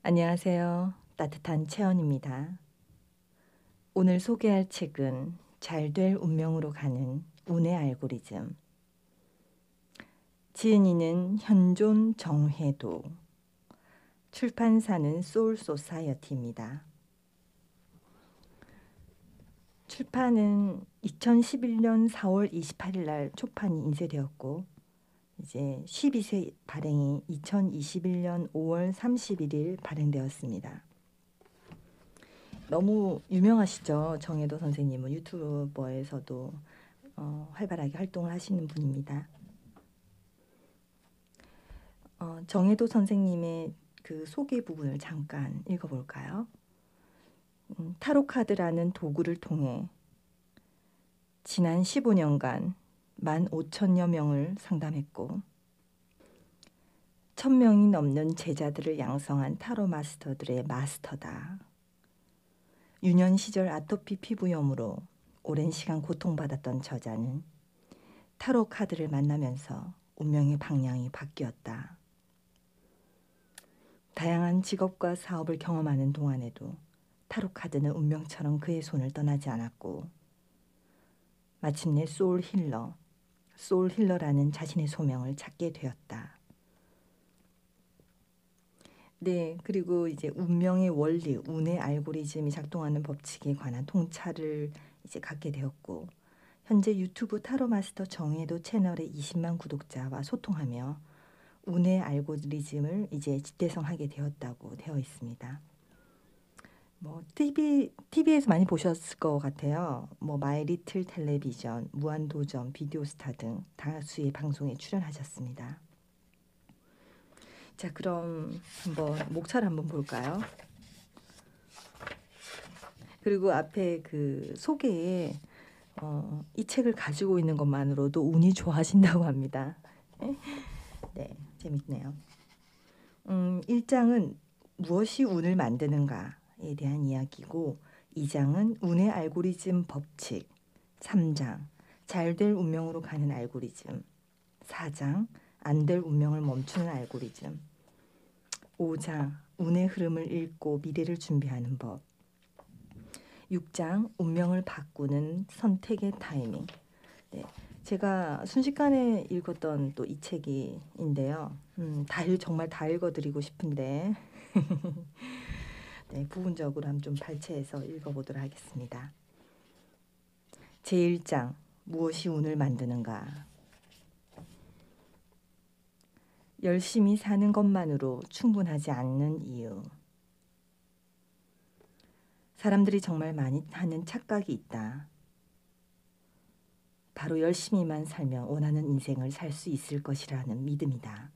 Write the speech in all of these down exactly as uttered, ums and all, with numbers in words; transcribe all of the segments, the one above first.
안녕하세요. 따뜻한 채연입니다. 오늘 소개할 책은 잘 될 운명으로 가는 운의 알고리즘. 지은이는 현존 정회도, 출판사는 소울소사이어티입니다. 출판은 이천십일 년 사월 이십팔일 날 초판이 인쇄되었고 이제 십이 세 발행이 이천이십일 년 오월 삼십일일 발행되었습니다. 너무 유명하시죠? 정혜도 선생님은 유튜버에서도 어, 활발하게 활동을 하시는 분입니다. 어, 정혜도 선생님의 그 소개 부분을 잠깐 읽어볼까요? 음, 타로 카드라는 도구를 통해 지난 십오 년간 만 오천여 명을 상담했고 천 명이 넘는 제자들을 양성한 타로 마스터들의 마스터다. 유년 시절 아토피 피부염으로 오랜 시간 고통받았던 저자는 타로 카드를 만나면서 운명의 방향이 바뀌었다. 다양한 직업과 사업을 경험하는 동안에도 타로 카드는 운명처럼 그의 손을 떠나지 않았고 마침내 소울 힐러, 소울 힐러라는 자신의 소명을 찾게 되었다. 네, 그리고 이제 운명의 원리, 운의 알고리즘이 작동하는 법칙에 관한 통찰을 이제 갖게 되었고 현재 유튜브 타로 마스터 정혜도 채널의 이십만 구독자와 소통하며 운의 알고리즘을 이제 집대성하게 되었다고 되어 있습니다. 뭐 티비 티비에서 많이 보셨을 것 같아요. 뭐 마이 리틀 텔레비전, 무한도전, 비디오스타 등 다수의 방송에 출연하셨습니다. 자, 그럼 한번 목차를 한번 볼까요? 그리고 앞에 그 소개에 어, 이 책을 가지고 있는 것만으로도 운이 좋아진다고 합니다. 네, 재밌네요. 음, 일 장은 무엇이 운을 만드는가에 대한 이야기고 이 장은 운의 알고리즘 법칙, 삼 장 잘 될 운명으로 가는 알고리즘, 사 장 안 될 운명을 멈추는 알고리즘, 오 장 운의 흐름을 읽고 미래를 준비하는 법, 육 장 운명을 바꾸는 선택의 타이밍. 네, 제가 순식간에 읽었던 또 이 책인데요. 음, 다 읽, 정말 다 읽어드리고 싶은데 네, 부분적으로 한번 좀 발췌해서 읽어보도록 하겠습니다. 제일 장 무엇이 운을 만드는가. 열심히 사는 것만으로 충분하지 않는 이유. 사람들이 정말 많이 하는 착각이 있다. 바로 열심히만 살면 원하는 인생을 살 수 있을 것이라는 믿음이다.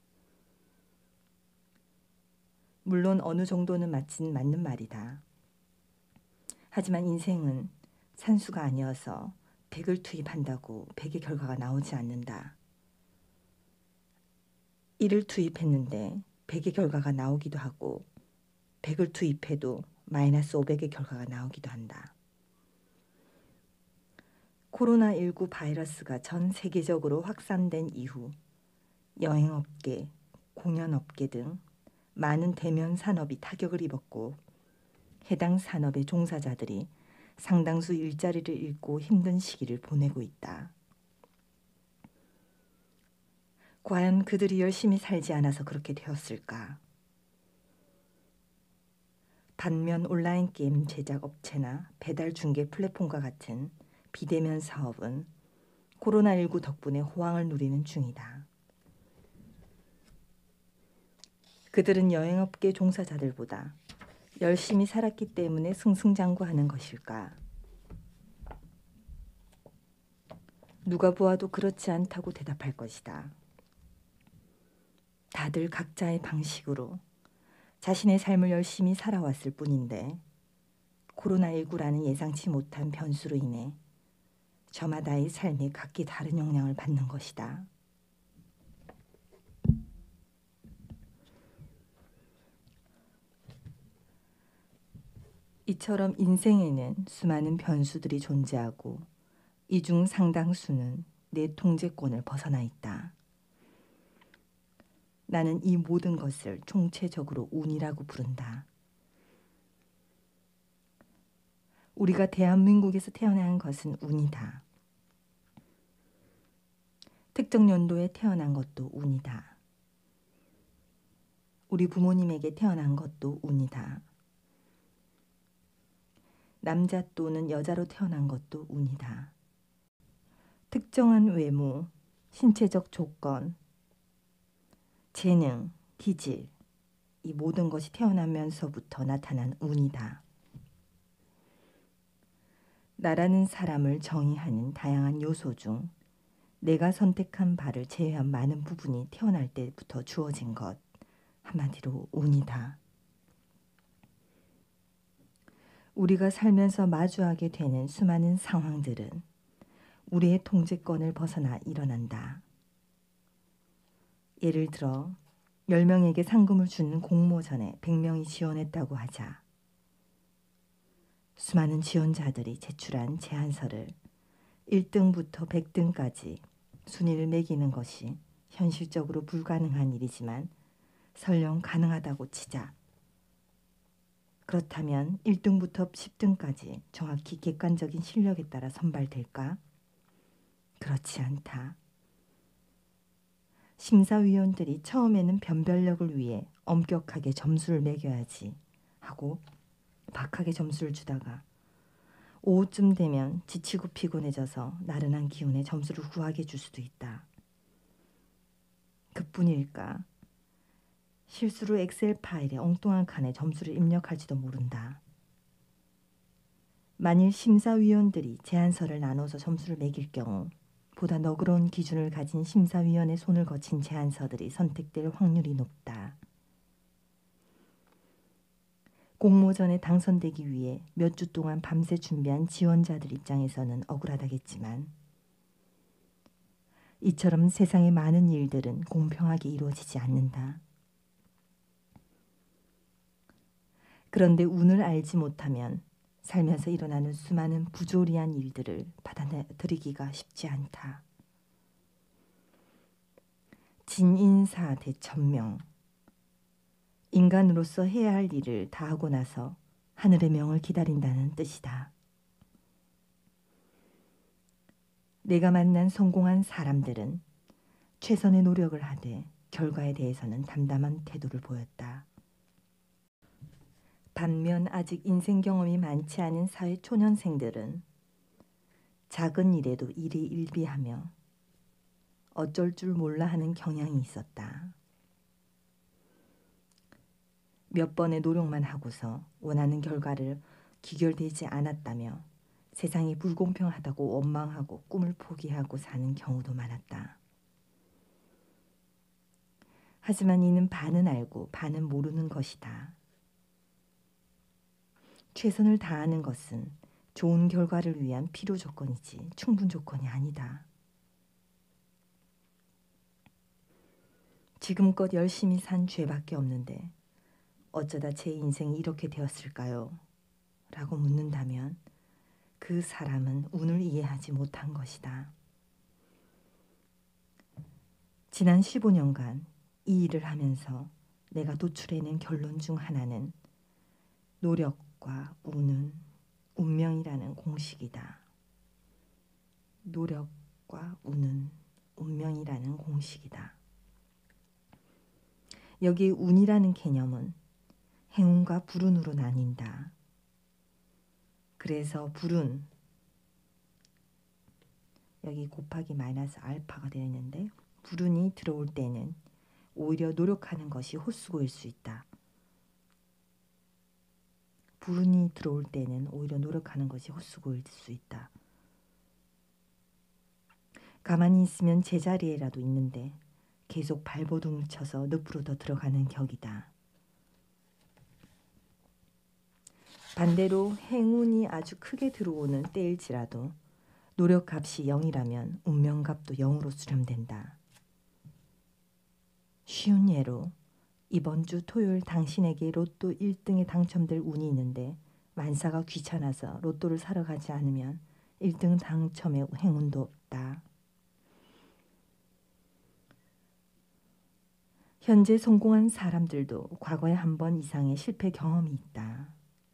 물론 어느 정도는 맞진 맞는 말이다. 하지만 인생은 산수가 아니어서 백을 투입한다고 백의 결과가 나오지 않는다. 일을 투입했는데 백의 결과가 나오기도 하고 백을 투입해도 마이너스 오백의 결과가 나오기도 한다. 코로나십구 바이러스가 전 세계적으로 확산된 이후 여행업계, 공연업계 등 많은 대면 산업이 타격을 입었고 해당 산업의 종사자들이 상당수 일자리를 잃고 힘든 시기를 보내고 있다. 과연 그들이 열심히 살지 않아서 그렇게 되었을까? 반면 온라인 게임 제작 업체나 배달 중개 플랫폼과 같은 비대면 사업은 코로나십구 덕분에 호황을 누리는 중이다. 그들은 여행업계 종사자들보다 열심히 살았기 때문에 승승장구하는 것일까? 누가 보아도 그렇지 않다고 대답할 것이다. 다들 각자의 방식으로 자신의 삶을 열심히 살아왔을 뿐인데 코로나십구라는 예상치 못한 변수로 인해 저마다의 삶이 각기 다른 영향을 받는 것이다. 이처럼 인생에는 수많은 변수들이 존재하고 이 중 상당수는 내 통제권을 벗어나 있다. 나는 이 모든 것을 총체적으로 운이라고 부른다. 우리가 대한민국에서 태어난 것은 운이다. 특정 연도에 태어난 것도 운이다. 우리 부모님에게 태어난 것도 운이다. 남자 또는 여자로 태어난 것도 운이다. 특정한 외모, 신체적 조건, 재능, 기질, 이 모든 것이 태어나면서부터 나타난 운이다. 나라는 사람을 정의하는 다양한 요소 중 내가 선택한 바를 제외한 많은 부분이 태어날 때부터 주어진 것, 한마디로 운이다. 우리가 살면서 마주하게 되는 수많은 상황들은 우리의 통제권을 벗어나 일어난다. 예를 들어 열 명에게 상금을 주는 공모전에 백 명이 지원했다고 하자. 수많은 지원자들이 제출한 제안서를 일 등부터 백 등까지 순위를 매기는 것이 현실적으로 불가능한 일이지만 설령 가능하다고 치자. 그렇다면 일 등부터 십 등까지 정확히 객관적인 실력에 따라 선발될까? 그렇지 않다. 심사위원들이 처음에는 변별력을 위해 엄격하게 점수를 매겨야지 하고 박하게 점수를 주다가 오후쯤 되면 지치고 피곤해져서 나른한 기운에 점수를 후하게 줄 수도 있다. 그뿐일까? 실수로 엑셀 파일에 엉뚱한 칸에 점수를 입력할지도 모른다. 만일 심사위원들이 제안서를 나눠서 점수를 매길 경우 보다 너그러운 기준을 가진 심사위원의 손을 거친 제안서들이 선택될 확률이 높다. 공모전에 당선되기 위해 몇 주 동안 밤새 준비한 지원자들 입장에서는 억울하다겠지만 이처럼 세상의 많은 일들은 공평하게 이루어지지 않는다. 그런데 운을 알지 못하면 살면서 일어나는 수많은 부조리한 일들을 받아들이기가 쉽지 않다. 진인사 대천명. 인간으로서 해야 할 일을 다 하고 나서 하늘의 명을 기다린다는 뜻이다. 내가 만난 성공한 사람들은 최선의 노력을 하되 결과에 대해서는 담담한 태도를 보였다. 반면 아직 인생 경험이 많지 않은 사회 초년생들은 작은 일에도 일희일비하며 어쩔 줄 몰라 하는 경향이 있었다. 몇 번의 노력만 하고서 원하는 결과를 기결되지 않았다며 세상이 불공평하다고 원망하고 꿈을 포기하고 사는 경우도 많았다. 하지만 이는 반은 알고 반은 모르는 것이다. 최선을 다하는 것은 좋은 결과를 위한 필요 조건이지 충분 조건이 아니다. 지금껏 열심히 산 죄밖에 없는데 어쩌다 제 인생이 이렇게 되었을까요? 라고 묻는다면 그 사람은 운을 이해하지 못한 것이다. 지난 십오 년간 이 일을 하면서 내가 도출해낸 결론 중 하나는 노력과 운은 운명이라는 공식이다. 노력과 운은 운명이라는 공식이다. 여기 운이라는 개념은 행운과 불운으로 나뉜다. 그래서 불운, 여기 곱하기 마이너스 알파가 되어 있는데 불운이 들어올 때는 오히려 노력하는 것이 헛수고일 수 있다. 불운이 들어올 때는 오히려 노력하는 것이 헛수고일 수 있다. 가만히 있으면 제자리에라도 있는데 계속 발버둥을 쳐서 늪으로 더 들어가는 격이다. 반대로 행운이 아주 크게 들어오는 때일지라도 노력값이 영이라면 운명값도 영으로 수렴된다. 쉬운 예로 이번 주 토요일 당신에게 로또 일 등에 당첨될 운이 있는데 만사가 귀찮아서 로또를 사러 가지 않으면 일 등 당첨의 행운도 없다. 현재 성공한 사람들도 과거에 한 번 이상의 실패 경험이 있다.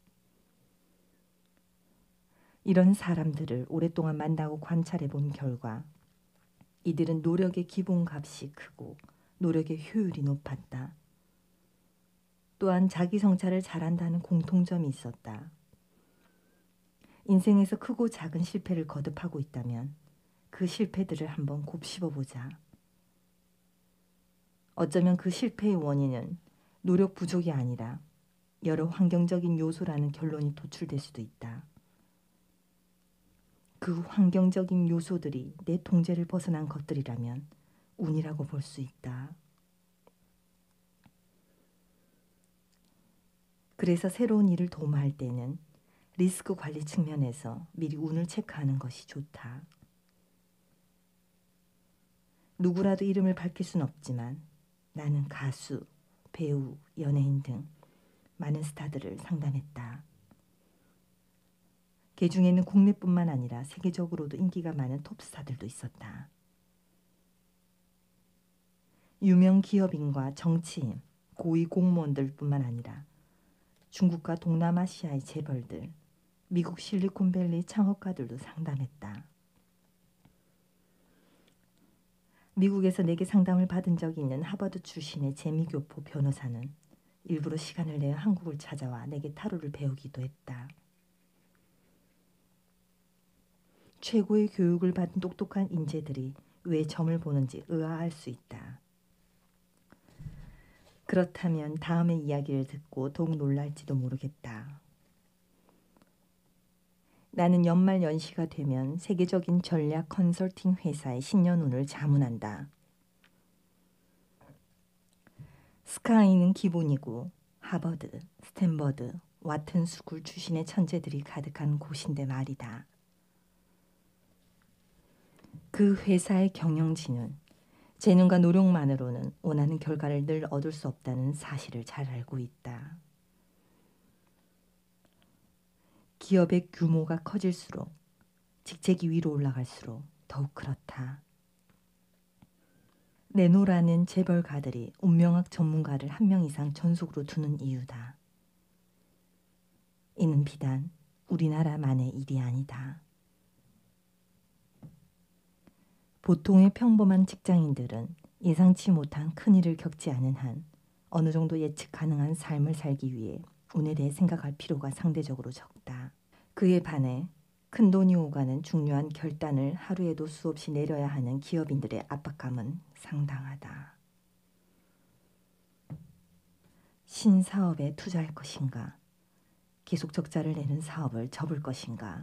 이런 사람들을 오랫동안 만나고 관찰해 본 결과 이들은 노력의 기본값이 크고 노력의 효율이 높았다. 또한 자기 성찰을 잘한다는 공통점이 있었다. 인생에서 크고 작은 실패를 거듭하고 있다면 그 실패들을 한번 곱씹어보자. 어쩌면 그 실패의 원인은 노력 부족이 아니라 여러 환경적인 요소라는 결론이 도출될 수도 있다. 그 환경적인 요소들이 내 통제를 벗어난 것들이라면 운이라고 볼 수 있다. 그래서 새로운 일을 도모할 때는 리스크 관리 측면에서 미리 운을 체크하는 것이 좋다. 누구라도 이름을 밝힐 순 없지만 나는 가수, 배우, 연예인 등 많은 스타들을 상담했다. 그 중에는 국내뿐만 아니라 세계적으로도 인기가 많은 톱스타들도 있었다. 유명 기업인과 정치인, 고위 공무원들뿐만 아니라 중국과 동남아시아의 재벌들, 미국 실리콘밸리 창업가들도 상담했다. 미국에서 내게 상담을 받은 적이 있는 하버드 출신의 재미교포 변호사는 일부러 시간을 내어 한국을 찾아와 내게 타로를 배우기도 했다. 최고의 교육을 받은 똑똑한 인재들이 왜 점을 보는지 의아할 수 있다. 그렇다면 다음의 이야기를 듣고 더욱 놀랄지도 모르겠다. 나는 연말 연시가 되면 세계적인 전략 컨설팅 회사의 신년운을 자문한다. 스카이는 기본이고 하버드, 스탠버드, 와튼 스쿨 출신의 천재들이 가득한 곳인데 말이다. 그 회사의 경영진은 재능과 노력만으로는 원하는 결과를 늘 얻을 수 없다는 사실을 잘 알고 있다. 기업의 규모가 커질수록 직책이 위로 올라갈수록 더욱 그렇다. 레노라는 재벌가들이 운명학 전문가를 한 명 이상 전속으로 두는 이유다. 이는 비단 우리나라만의 일이 아니다. 보통의 평범한 직장인들은 예상치 못한 큰일을 겪지 않은 한 어느 정도 예측 가능한 삶을 살기 위해 운에 대해 생각할 필요가 상대적으로 적다. 그에 반해 큰돈이 오가는 중요한 결단을 하루에도 수없이 내려야 하는 기업인들의 압박감은 상당하다. 신사업에 투자할 것인가? 계속 적자를 내는 사업을 접을 것인가?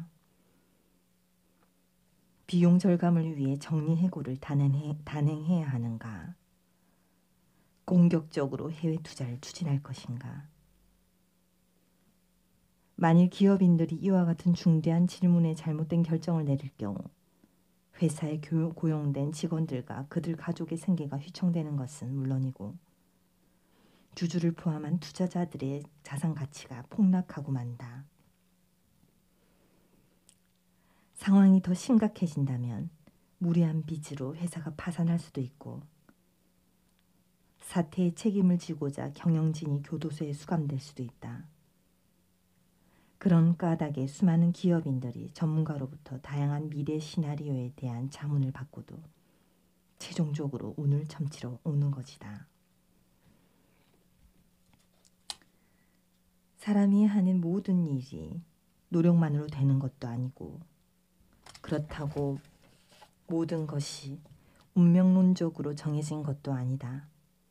비용 절감을 위해 정리해고를 단행해, 단행해야 하는가? 공격적으로 해외 투자를 추진할 것인가? 만일 기업인들이 이와 같은 중대한 질문에 잘못된 결정을 내릴 경우 회사에 고용된 직원들과 그들 가족의 생계가 휘청되는 것은 물론이고 주주를 포함한 투자자들의 자산 가치가 폭락하고 만다. 상황이 더 심각해진다면 무리한 빚으로 회사가 파산할 수도 있고 사태의 책임을 지고자 경영진이 교도소에 수감될 수도 있다. 그런 까닭에 수많은 기업인들이 전문가로부터 다양한 미래 시나리오에 대한 자문을 받고도 최종적으로 운을 점치러 오는 것이다. 사람이 하는 모든 일이 노력만으로 되는 것도 아니고 그렇다고 모든 것이 운명론적으로 정해진 것도 아니다.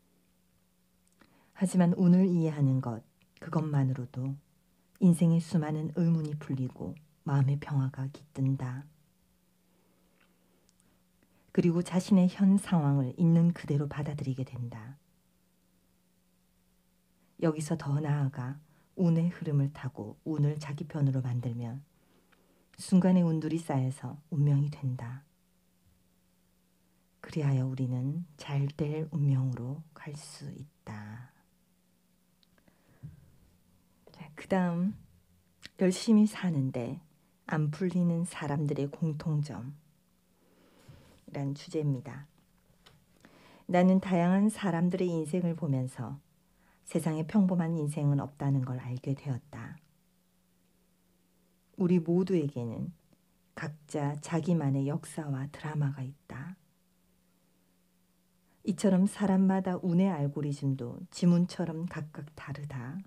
하지만 운을 이해하는 것, 그것만으로도 인생의 수많은 의문이 풀리고 마음의 평화가 깃든다. 그리고 자신의 현 상황을 있는 그대로 받아들이게 된다. 여기서 더 나아가 운의 흐름을 타고 운을 자기 편으로 만들면 순간의 운들이 쌓여서 운명이 된다. 그리하여 우리는 잘 될 운명으로 갈 수 있다. 그 다음 열심히 사는데 안 풀리는 사람들의 공통점 이란 주제입니다. 나는 다양한 사람들의 인생을 보면서 세상에 평범한 인생은 없다는 걸 알게 되었다. 우리 모두에게는 각자 자기만의 역사와 드라마가 있다. 이처럼 사람마다 운의 알고리즘도 지문처럼 각각 다르다.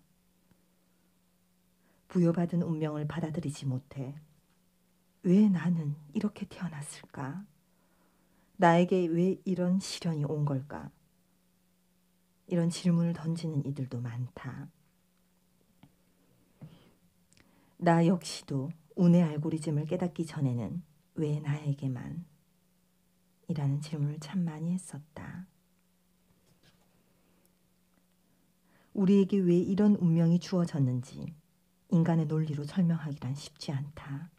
부여받은 운명을 받아들이지 못해 왜 나는 이렇게 태어났을까? 나에게 왜 이런 시련이 온 걸까? 이런 질문을 던지는 이들도 많다. 나 역시도 운의 알고리즘을 깨닫기 전에는 왜 나에게만? 이라는 질문을 참 많이 했었다. 우리에게 왜 이런 운명이 주어졌는지 인간의 논리로 설명하기란 쉽지 않다.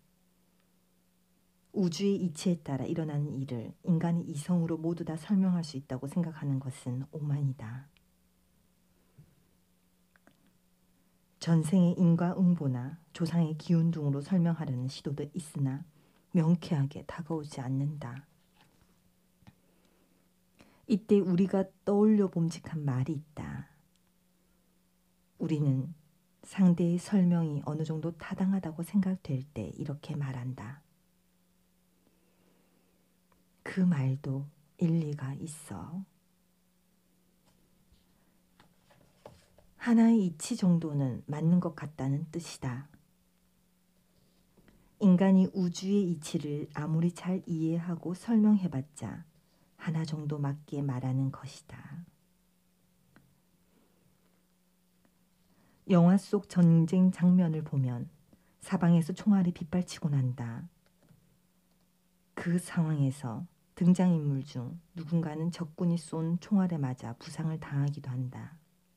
우주의 이치에 따라 일어나는 일을 인간의 이성으로 모두 다 설명할 수 있다고 생각하는 것은 오만이다. 전생의 인과응보나 조상의 기운 등으로 설명하려는 시도도 있으나 명쾌하게 다가오지 않는다. 이때 우리가 떠올려 봄직한 말이 있다. 우리는 상대의 설명이 어느 정도 타당하다고 생각될 때 이렇게 말한다. 그 말도 일리가 있어. 하나의 이치 정도는 맞는 것 같다는 뜻이다. 인간이 우주의 이치를 아무리 잘 이해하고 설명해봤자 하나 정도 맞게 말하는 것이다. 영화 속 전쟁 장면을 보면 사방에서 총알이 빗발치고 난다. 그 상황에서 등장인물 중 누군가는 적군이 쏜 총알에 맞아 부상을 당하기도 한다.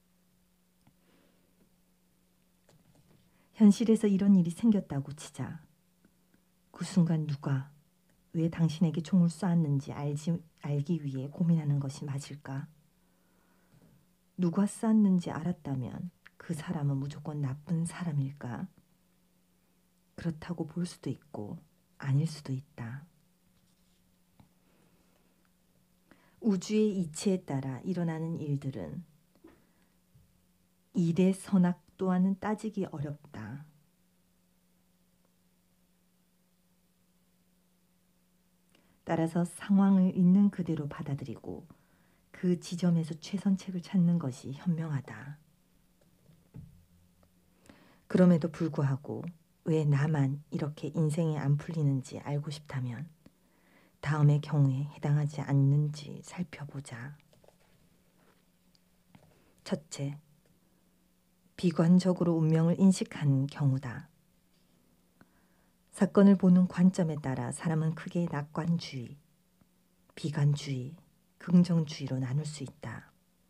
현실에서 이런 일이 생겼다고 치자. 그 순간 누가 왜 당신에게 총을 쏘았는지 알지, 알기 위해 고민하는 것이 맞을까? 누가 쐈는지 알았다면 그 사람은 무조건 나쁜 사람일까? 그렇다고 볼 수도 있고 아닐 수도 있다. 우주의 이치에 따라 일어나는 일들은 일의 선악 또한은 따지기 어렵다. 따라서 상황을 있는 그대로 받아들이고 그 지점에서 최선책을 찾는 것이 현명하다. 그럼에도 불구하고 왜 나만 이렇게 인생이 안 풀리는지 알고 싶다면 다음의 경우에 해당하지 않는지 살펴보자. 첫째, 비관적으로 운명을 인식하는 경우다. 사건을 보는 관점에 따라 사람은 크게 낙관주의, 비관주의, 긍정주의로 나눌 수 있다.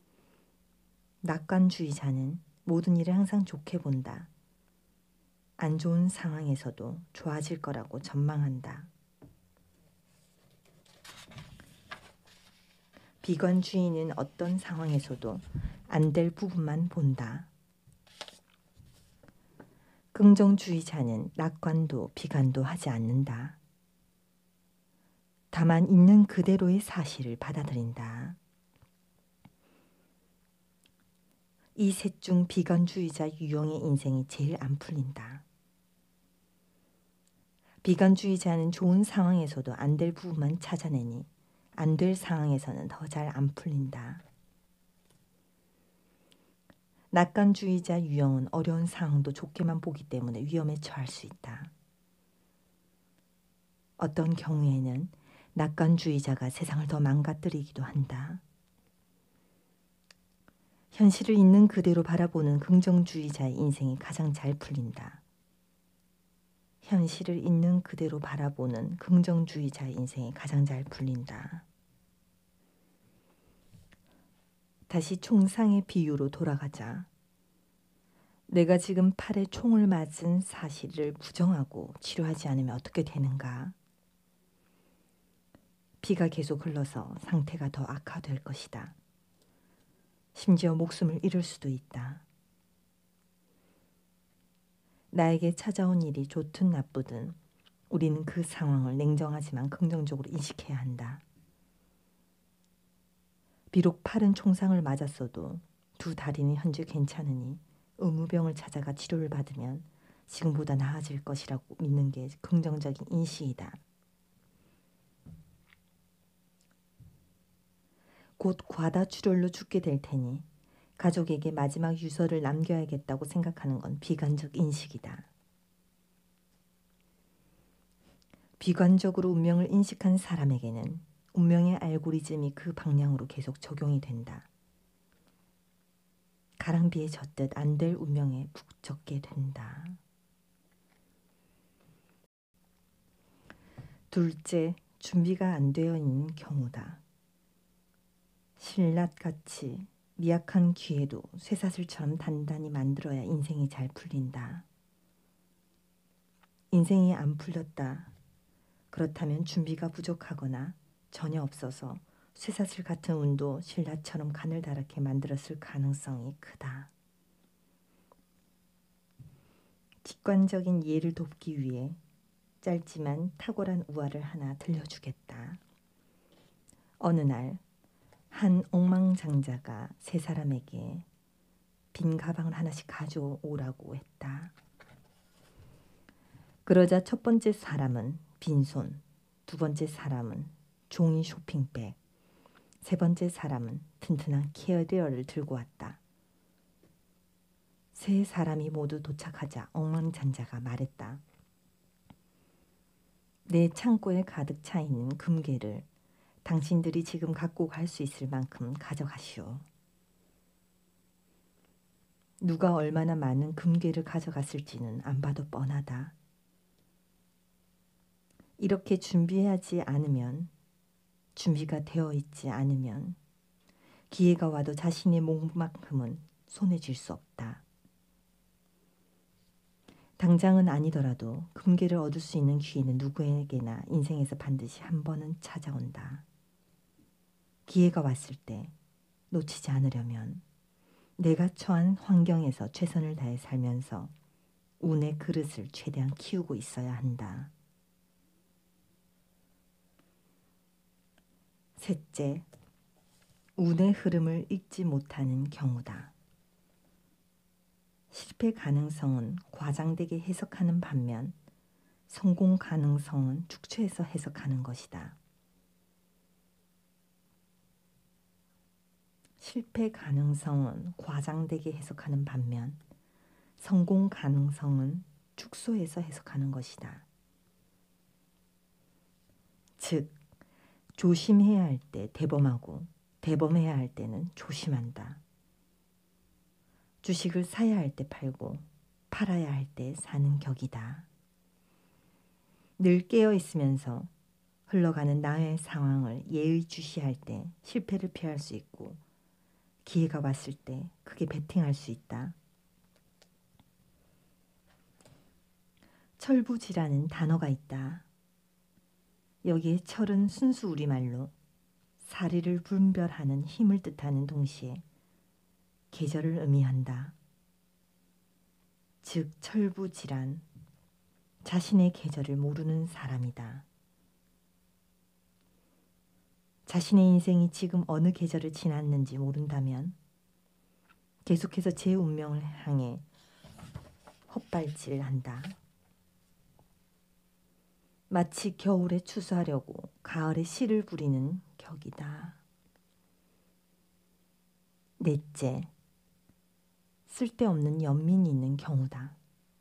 낙관주의자는 모든 일을 항상 좋게 본다. 안 좋은 상황에서도 좋아질 거라고 전망한다. 비관주의는 어떤 상황에서도 안 될 부분만 본다. 긍정주의자는 낙관도 비관도 하지 않는다. 다만 있는 그대로의 사실을 받아들인다. 이 셋 중 비관주의자 유형의 인생이 제일 안 풀린다. 비관주의자는 좋은 상황에서도 안 될 부분만 찾아내니 안 될 상황에서는 더 잘 안 풀린다. 낙관주의자 유형은 어려운 상황도 좋게만 보기 때문에 위험에 처할 수 있다. 어떤 경우에는 낙관주의자가 세상을 더 망가뜨리기도 한다. 현실을 있는 그대로 바라보는 긍정주의자의 인생이 가장 잘 풀린다. 현실을 있는 그대로 바라보는 긍정주의자의 인생이 가장 잘 풀린다. 다시 총상의 비유로 돌아가자. 내가 지금 팔에 총을 맞은 사실을 부정하고 치료하지 않으면 어떻게 되는가? 피가 계속 흘러서 상태가 더 악화될 것이다. 심지어 목숨을 잃을 수도 있다. 나에게 찾아온 일이 좋든 나쁘든 우리는 그 상황을 냉정하지만 긍정적으로 인식해야 한다. 비록 팔은 총상을 맞았어도 두 다리는 현재 괜찮으니 의무병을 찾아가 치료를 받으면 지금보다 나아질 것이라고 믿는 게 긍정적인 인식이다. 곧 과다출혈로 죽게 될 테니 가족에게 마지막 유서를 남겨야겠다고 생각하는 건 비관적 인식이다. 비관적으로 운명을 인식한 사람에게는 운명의 알고리즘이 그 방향으로 계속 적용이 된다. 가랑비에 젖듯 안 될 운명에 푹 젖게 된다. 둘째, 준비가 안 되어 있는 경우다. 신랏같이 미약한 기회도 쇠사슬처럼 단단히 만들어야 인생이 잘 풀린다. 인생이 안 풀렸다. 그렇다면 준비가 부족하거나 전혀 없어서 쇠사슬 같은 운도 신라처럼 가늘다랗게 만들었을 가능성이 크다. 직관적인 이해를 돕기 위해 짧지만 탁월한 우화를 하나 들려주겠다. 어느 날 한 엉망장자가 세 사람에게 빈 가방을 하나씩 가져오라고 했다. 그러자 첫 번째 사람은 빈손, 두 번째 사람은 종이 쇼핑백, 세 번째 사람은 튼튼한 캐리어를 들고 왔다. 세 사람이 모두 도착하자 엉망장자가 말했다. 내 창고에 가득 차 있는 금괴를 당신들이 지금 갖고 갈 수 있을 만큼 가져가시오. 누가 얼마나 많은 금괴를 가져갔을지는 안 봐도 뻔하다. 이렇게 준비하지 않으면, 준비가 되어 있지 않으면 기회가 와도 자신의 몸만큼은 손에 쥘 수 없다. 당장은 아니더라도 금괴를 얻을 수 있는 기회는 누구에게나 인생에서 반드시 한 번은 찾아온다. 기회가 왔을 때 놓치지 않으려면 내가 처한 환경에서 최선을 다해 살면서 운의 그릇을 최대한 키우고 있어야 한다. 셋째, 운의 흐름을 읽지 못하는 경우다. 실패 가능성은 과장되게 해석하는 반면 성공 가능성은 축소해서 해석하는 것이다. 실패 가능성은 과장되게 해석하는 반면 성공 가능성은 축소해서 해석하는 것이다. 즉, 조심해야 할 때 대범하고 대범해야 할 때는 조심한다. 주식을 사야 할 때 팔고 팔아야 할 때 사는 격이다. 늘 깨어 있으면서 흘러가는 나의 상황을 예의주시할 때 실패를 피할 수 있고 기회가 왔을 때 크게 베팅할 수 있다. 철부지라는 단어가 있다. 여기에 철은 순수 우리말로 사리를 분별하는 힘을 뜻하는 동시에 계절을 의미한다. 즉 철부지란 자신의 계절을 모르는 사람이다. 자신의 인생이 지금 어느 계절을 지났는지 모른다면 계속해서 제 운명을 향해 헛발질을 한다. 마치 겨울에 추수하려고 가을에 씨를 부리는 격이다. 넷째, 쓸데없는 연민이 있는 경우다.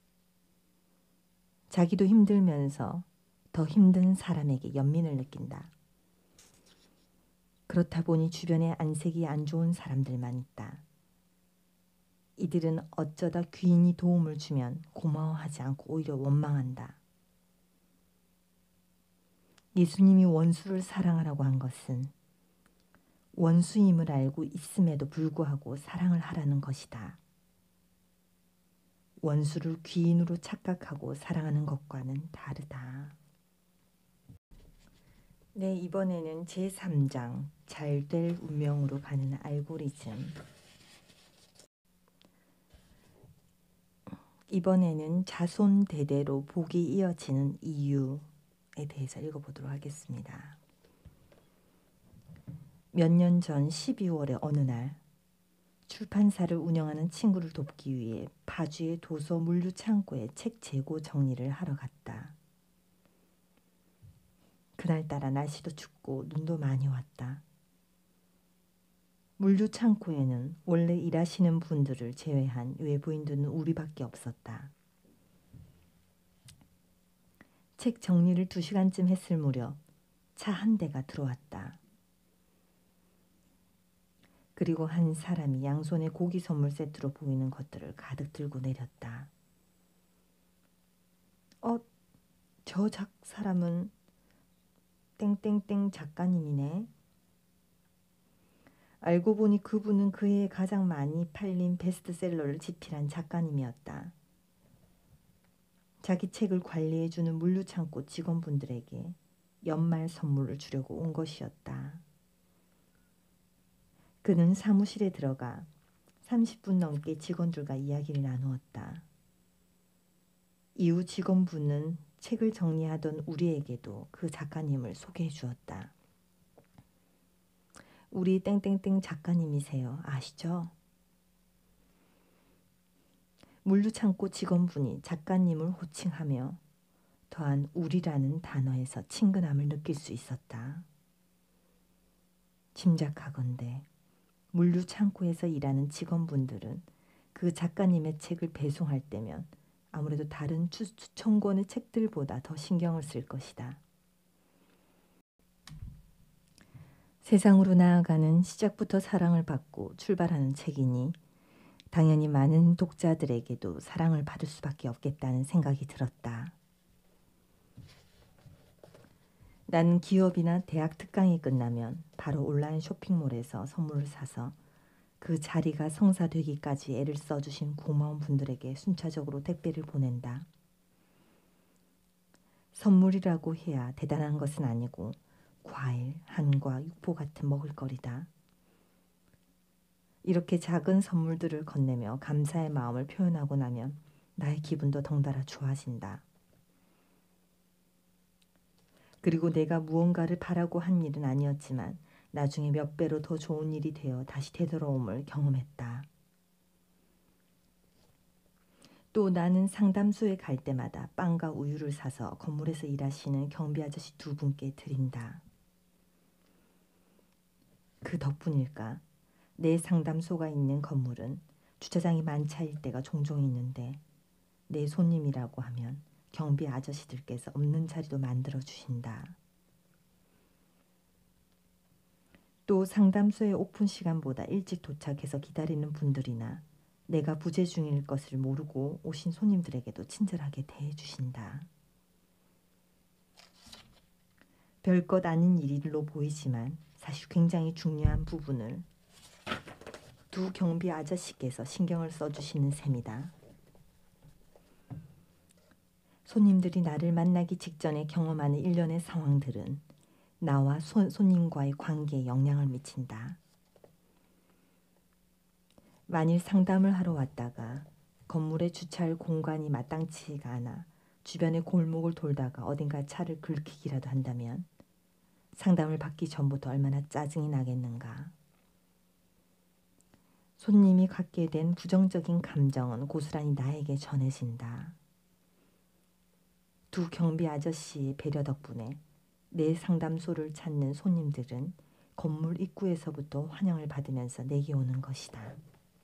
자기도 힘들면서 더 힘든 사람에게 연민을 느낀다. 그렇다 보니 주변에 안색이 안 좋은 사람들만 있다. 이들은 어쩌다 귀인이 도움을 주면 고마워하지 않고 오히려 원망한다. 예수님이 원수를 사랑하라고 한 것은 원수임을 알고 있음에도 불구하고 사랑을 하라는 것이다. 원수를 귀인으로 착각하고 사랑하는 것과는 다르다. 네, 이번에는 제삼 장 잘될 운명으로 가는 알고리즘. 이번에는 자손 대대로 복이 이어지는 이유에 대해서 읽어보도록 하겠습니다. 몇 년 전 십이월의 어느 날 출판사를 운영하는 친구를 돕기 위해 파주의 도서 물류 창고에 책 재고 정리를 하러 갔다. 그날따라 날씨도 춥고 눈도 많이 왔다. 물류 창고에는 원래 일하시는 분들을 제외한 외부인들은 우리밖에 없었다. 책 정리를 두 시간쯤 했을 무렵 차 한 대가 들어왔다. 그리고 한 사람이 양손에 고기 선물 세트로 보이는 것들을 가득 들고 내렸다. 어, 저 작 사람은 땡땡땡 작가님이네. 알고 보니 그분은 그해 가장 많이 팔린 베스트셀러를 집필한 작가님이었다. 자기 책을 관리해주는 물류창고 직원분들에게 연말 선물을 주려고 온 것이었다. 그는 사무실에 들어가 삼십 분 넘게 직원들과 이야기를 나누었다. 이후 직원분은 책을 정리하던 우리에게도 그 작가님을 소개해 주었다. 우리 땡땡땡 작가님이세요. 아시죠? 물류창고 직원분이 작가님을 호칭하며 더한 우리라는 단어에서 친근함을 느낄 수 있었다. 짐작하건대 물류창고에서 일하는 직원분들은 그 작가님의 책을 배송할 때면 아무래도 다른 추천권의 책들보다 더 신경을 쓸 것이다. 세상으로 나아가는 시작부터 사랑을 받고 출발하는 책이니 당연히 많은 독자들에게도 사랑을 받을 수밖에 없겠다는 생각이 들었다. 나는 기업이나 대학 특강이 끝나면 바로 온라인 쇼핑몰에서 선물을 사서 그 자리가 성사되기까지 애를 써주신 고마운 분들에게 순차적으로 택배를 보낸다. 선물이라고 해야 대단한 것은 아니고 과일, 한과 육포 같은 먹을거리다. 이렇게 작은 선물들을 건네며 감사의 마음을 표현하고 나면 나의 기분도 덩달아 좋아진다. 그리고 내가 무언가를 바라고 한 일은 아니었지만 나중에 몇 배로 더 좋은 일이 되어 다시 되돌아옴을 경험했다. 또 나는 상담소에 갈 때마다 빵과 우유를 사서 건물에서 일하시는 경비 아저씨 두 분께 드린다. 그 덕분일까? 내 상담소가 있는 건물은 주차장이 만차일 때가 종종 있는데 내 손님이라고 하면 경비 아저씨들께서 없는 자리도 만들어 주신다. 또 상담소의 오픈 시간보다 일찍 도착해서 기다리는 분들이나 내가 부재 중일 것을 모르고 오신 손님들에게도 친절하게 대해주신다. 별것 아닌 일로 보이지만 사실 굉장히 중요한 부분을 두 경비 아저씨께서 신경을 써주시는 셈이다. 손님들이 나를 만나기 직전에 경험하는 일련의 상황들은 나와 손, 손님과의 관계에 영향을 미친다. 만일 상담을 하러 왔다가 건물에 주차할 공간이 마땅치가 않아 주변의 골목을 돌다가 어딘가 차를 긁히기라도 한다면 상담을 받기 전부터 얼마나 짜증이 나겠는가. 손님이 갖게 된 부정적인 감정은 고스란히 나에게 전해진다. 두 경비 아저씨의 배려 덕분에 내 상담소를 찾는 손님들은 건물 입구에서부터 환영을 받으면서 내게 오는 것이다.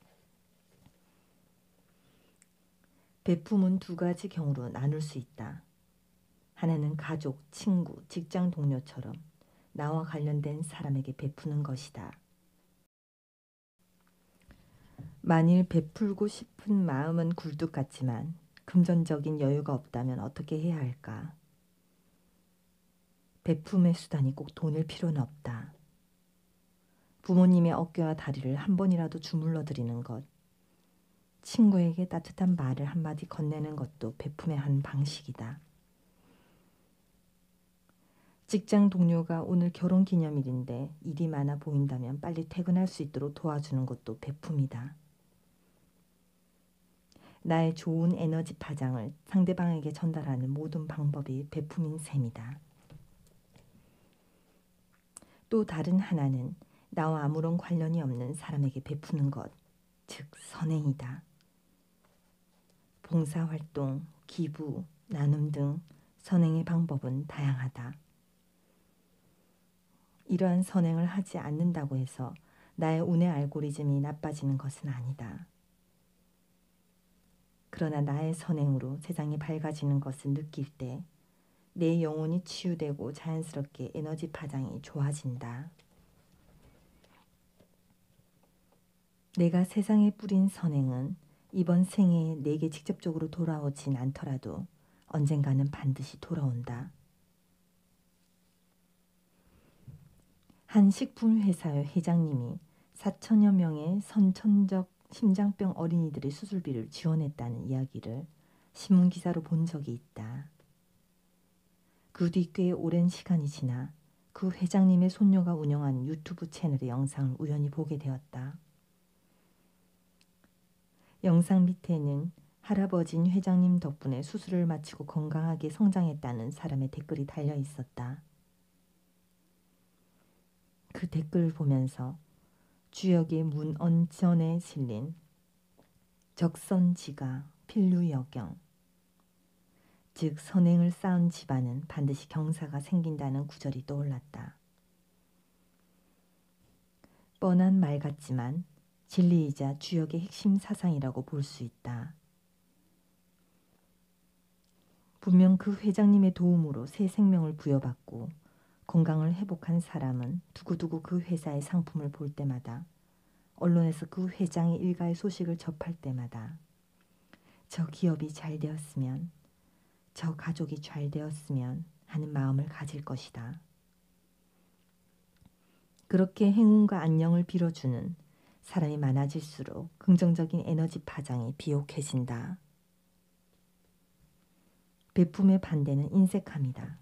베품은 두 가지 경우로 나눌 수 있다. 하나는 가족, 친구, 직장 동료처럼 나와 관련된 사람에게 베푸는 것이다. 만일 베풀고 싶은 마음은 굴뚝 같지만 금전적인 여유가 없다면 어떻게 해야 할까? 베품의 수단이 꼭 돈일 필요는 없다. 부모님의 어깨와 다리를 한 번이라도 주물러 드리는 것, 친구에게 따뜻한 말을 한마디 건네는 것도 베품의 한 방식이다. 직장 동료가 오늘 결혼기념일인데 일이 많아 보인다면 빨리 퇴근할 수 있도록 도와주는 것도 베품이다. 나의 좋은 에너지 파장을 상대방에게 전달하는 모든 방법이 베품인 셈이다. 또 다른 하나는 나와 아무런 관련이 없는 사람에게 베푸는 것, 즉 선행이다. 봉사활동, 기부, 나눔 등 선행의 방법은 다양하다. 이러한 선행을 하지 않는다고 해서 나의 운의 알고리즘이 나빠지는 것은 아니다. 그러나 나의 선행으로 세상이 밝아지는 것을 느낄 때 내 영혼이 치유되고 자연스럽게 에너지 파장이 좋아진다. 내가 세상에 뿌린 선행은 이번 생에 내게 직접적으로 돌아오진 않더라도 언젠가는 반드시 돌아온다. 한 식품회사의 회장님이 사천여 명의 선천적 심장병 어린이들의 수술비를 지원했다는 이야기를 신문기사로 본 적이 있다. 그 뒤 꽤 오랜 시간이 지나 그 회장님의 손녀가 운영하는 유튜브 채널의 영상을 우연히 보게 되었다. 영상 밑에는 할아버지인 회장님 덕분에 수술을 마치고 건강하게 성장했다는 사람의 댓글이 달려 있었다. 그 댓글을 보면서 주역의 문언전에 실린 적선지가 필류여경, 즉 선행을 쌓은 집안은 반드시 경사가 생긴다는 구절이 떠올랐다. 뻔한 말 같지만 진리이자 주역의 핵심 사상이라고 볼 수 있다. 분명 그 회장님의 도움으로 새 생명을 부여받고 건강을 회복한 사람은 두고두고 그 회사의 상품을 볼 때마다, 언론에서 그 회장의 일가의 소식을 접할 때마다 저 기업이 잘 되었으면, 저 가족이 잘 되었으면 하는 마음을 가질 것이다. 그렇게 행운과 안녕을 빌어주는 사람이 많아질수록 긍정적인 에너지 파장이 비옥해진다. 베품의 반대는 인색함이다.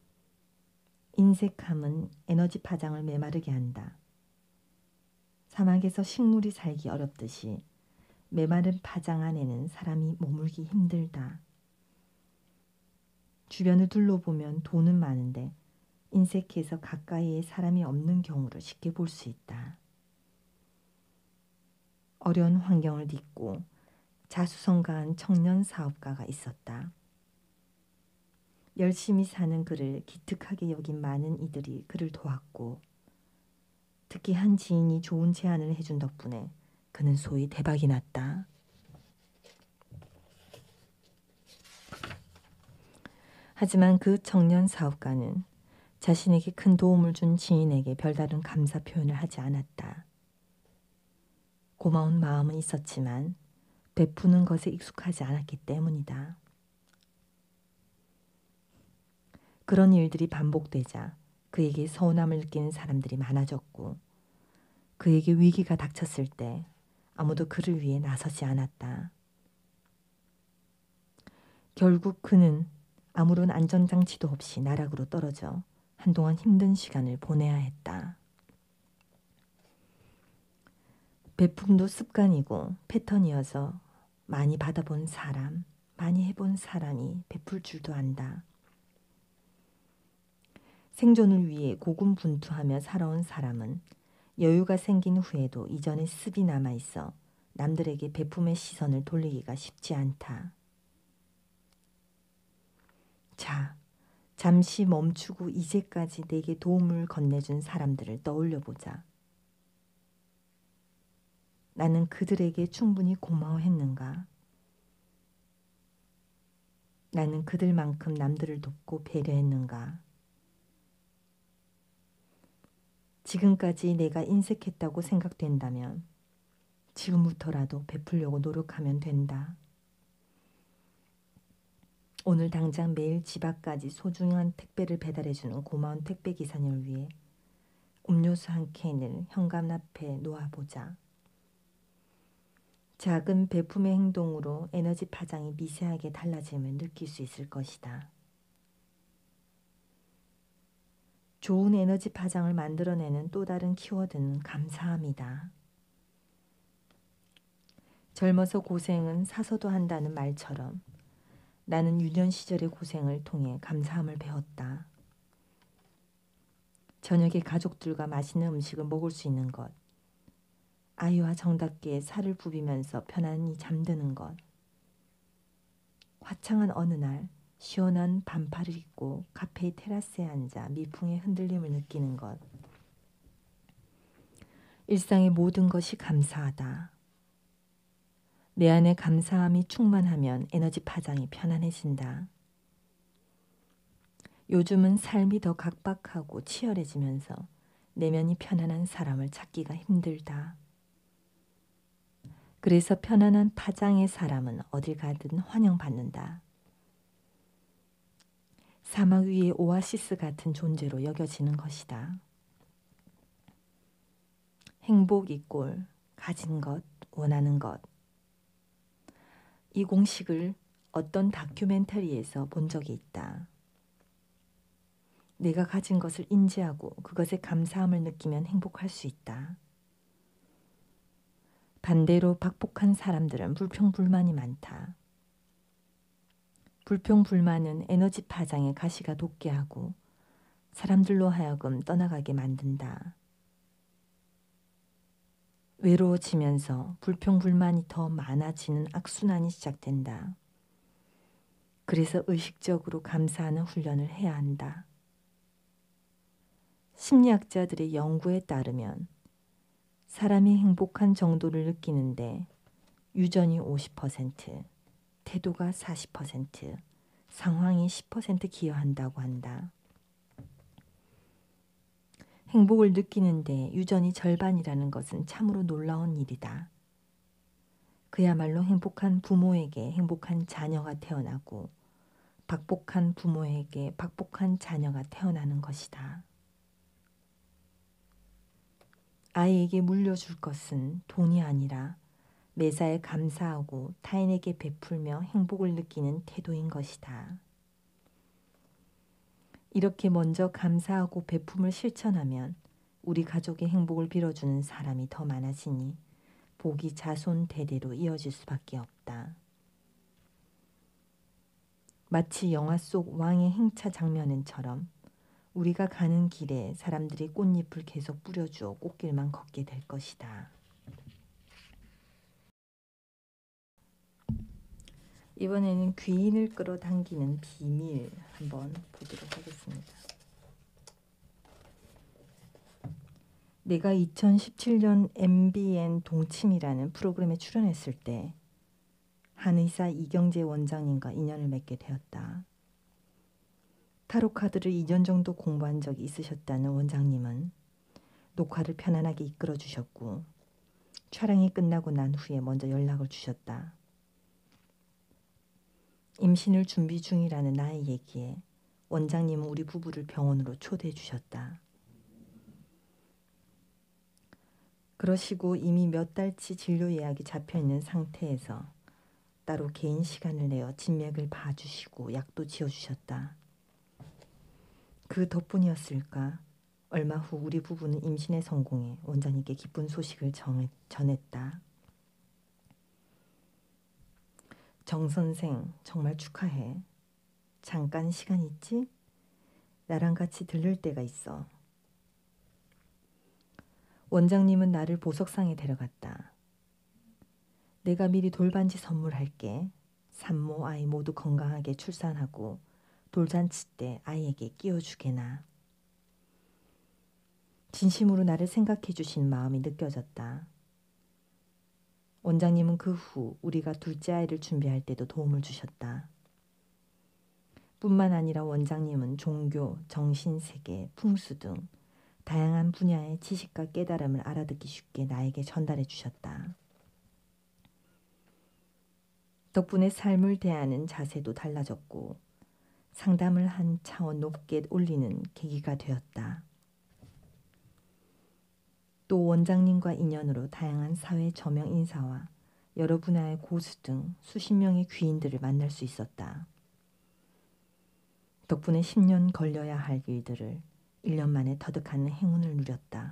인색함은 에너지 파장을 메마르게 한다. 사막에서 식물이 살기 어렵듯이 메마른 파장 안에는 사람이 머물기 힘들다. 주변을 둘러보면 돈은 많은데 인색해서 가까이에 사람이 없는 경우를 쉽게 볼 수 있다. 어려운 환경을 딛고 자수성가한 청년 사업가가 있었다. 열심히 사는 그를 기특하게 여긴 많은 이들이 그를 도왔고, 특히 한 지인이 좋은 제안을 해준 덕분에 그는 소위 대박이 났다. 하지만 그 청년 사업가는 자신에게 큰 도움을 준 지인에게 별다른 감사 표현을 하지 않았다. 고마운 마음은 있었지만 베푸는 것에 익숙하지 않았기 때문이다. 그런 일들이 반복되자 그에게 서운함을 느끼는 사람들이 많아졌고, 그에게 위기가 닥쳤을 때 아무도 그를 위해 나서지 않았다. 결국 그는 아무런 안전장치도 없이 나락으로 떨어져 한동안 힘든 시간을 보내야 했다. 베품도 습관이고 패턴이어서 많이 받아본 사람, 많이 해본 사람이 베풀 줄도 안다. 생존을 위해 고군분투하며 살아온 사람은 여유가 생긴 후에도 이전의 습이 남아있어 남들에게 베품의 시선을 돌리기가 쉽지 않다. 자, 잠시 멈추고 이제까지 내게 도움을 건네준 사람들을 떠올려보자. 나는 그들에게 충분히 고마워했는가? 나는 그들만큼 남들을 돕고 배려했는가? 지금까지 내가 인색했다고 생각된다면 지금부터라도 베풀려고 노력하면 된다. 오늘 당장 매일 집 앞까지 소중한 택배를 배달해주는 고마운 택배 기사님을 위해 음료수 한 캔을 현관 앞에 놓아보자. 작은 베품의 행동으로 에너지 파장이 미세하게 달라짐을 느낄 수 있을 것이다. 좋은 에너지 파장을 만들어내는 또 다른 키워드는 감사함이다. 젊어서 고생은 사서도 한다는 말처럼 나는 유년 시절의 고생을 통해 감사함을 배웠다. 저녁에 가족들과 맛있는 음식을 먹을 수 있는 것, 아이와 정답게 살을 부비면서 편안히 잠드는 것, 화창한 어느 날 시원한 반팔을 입고 카페의 테라스에 앉아 미풍의 흔들림을 느끼는 것, 일상의 모든 것이 감사하다. 내 안에 감사함이 충만하면 에너지 파장이 편안해진다. 요즘은 삶이 더 각박하고 치열해지면서 내면이 편안한 사람을 찾기가 힘들다. 그래서 편안한 파장의 사람은 어딜 가든 환영받는다. 사막 위의 오아시스 같은 존재로 여겨지는 것이다. 행복 이꼴 가진 것, 원하는 것. 이 공식을 어떤 다큐멘터리에서 본 적이 있다. 내가 가진 것을 인지하고 그것에 감사함을 느끼면 행복할 수 있다. 반대로 박복한 사람들은 불평불만이 많다. 불평불만은 에너지 파장에 가시가 돋게 하고 사람들로 하여금 떠나가게 만든다. 외로워지면서 불평불만이 더 많아지는 악순환이 시작된다. 그래서 의식적으로 감사하는 훈련을 해야 한다. 심리학자들의 연구에 따르면 사람이 행복한 정도를 느끼는데 유전이 오십 퍼센트, 태도가 사십 퍼센트, 상황이 십 퍼센트 기여한다고 한다. 행복을 느끼는데 유전이 절반이라는 것은 참으로 놀라운 일이다. 그야말로 행복한 부모에게 행복한 자녀가 태어나고 박복한 부모에게 박복한 자녀가 태어나는 것이다. 아이에게 물려줄 것은 돈이 아니라 매사에 감사하고 타인에게 베풀며 행복을 느끼는 태도인 것이다. 이렇게 먼저 감사하고 베품을 실천하면 우리 가족의 행복을 빌어주는 사람이 더 많아지니 복이 자손 대대로 이어질 수밖에 없다. 마치 영화 속 왕의 행차 장면처럼 우리가 가는 길에 사람들이 꽃잎을 계속 뿌려주어 꽃길만 걷게 될 것이다. 이번에는 귀인을 끌어당기는 비밀 한번 보도록 하겠습니다. 내가 이천십칠 년 엠비엔 동침이라는 프로그램에 출연했을 때 한의사 이경재 원장님과 인연을 맺게 되었다. 타로 카드를 이 년 정도 공부한 적이 있으셨다는 원장님은 녹화를 편안하게 이끌어 주셨고 촬영이 끝나고 난 후에 먼저 연락을 주셨다. 임신을 준비 중이라는 나의 얘기에 원장님은 우리 부부를 병원으로 초대해 주셨다. 그러시고 이미 몇 달치 진료 예약이 잡혀있는 상태에서 따로 개인 시간을 내어 진맥을 봐주시고 약도 지어주셨다. 그 덕분이었을까 얼마 후 우리 부부는 임신에 성공해 원장님께 기쁜 소식을 정, 전했다. 정 선생 정말 축하해. 잠깐 시간 있지? 나랑 같이 들를 때가 있어. 원장님은 나를 보석상에 데려갔다. 내가 미리 돌반지 선물할게. 산모 아이 모두 건강하게 출산하고 돌잔치 때 아이에게 끼워주게나. 진심으로 나를 생각해 주신 마음이 느껴졌다. 원장님은 그 후 우리가 둘째 아이를 준비할 때도 도움을 주셨다. 뿐만 아니라 원장님은 종교, 정신세계, 풍수 등 다양한 분야의 지식과 깨달음을 알아듣기 쉽게 나에게 전달해 주셨다. 덕분에 삶을 대하는 자세도 달라졌고 상담을 한 차원 높게 올리는 계기가 되었다. 또 원장님과 인연으로 다양한 사회 저명 인사와 여러 분야의 고수 등 수십 명의 귀인들을 만날 수 있었다. 덕분에 십 년 걸려야 할 일들을 일 년 만에 터득하는 행운을 누렸다.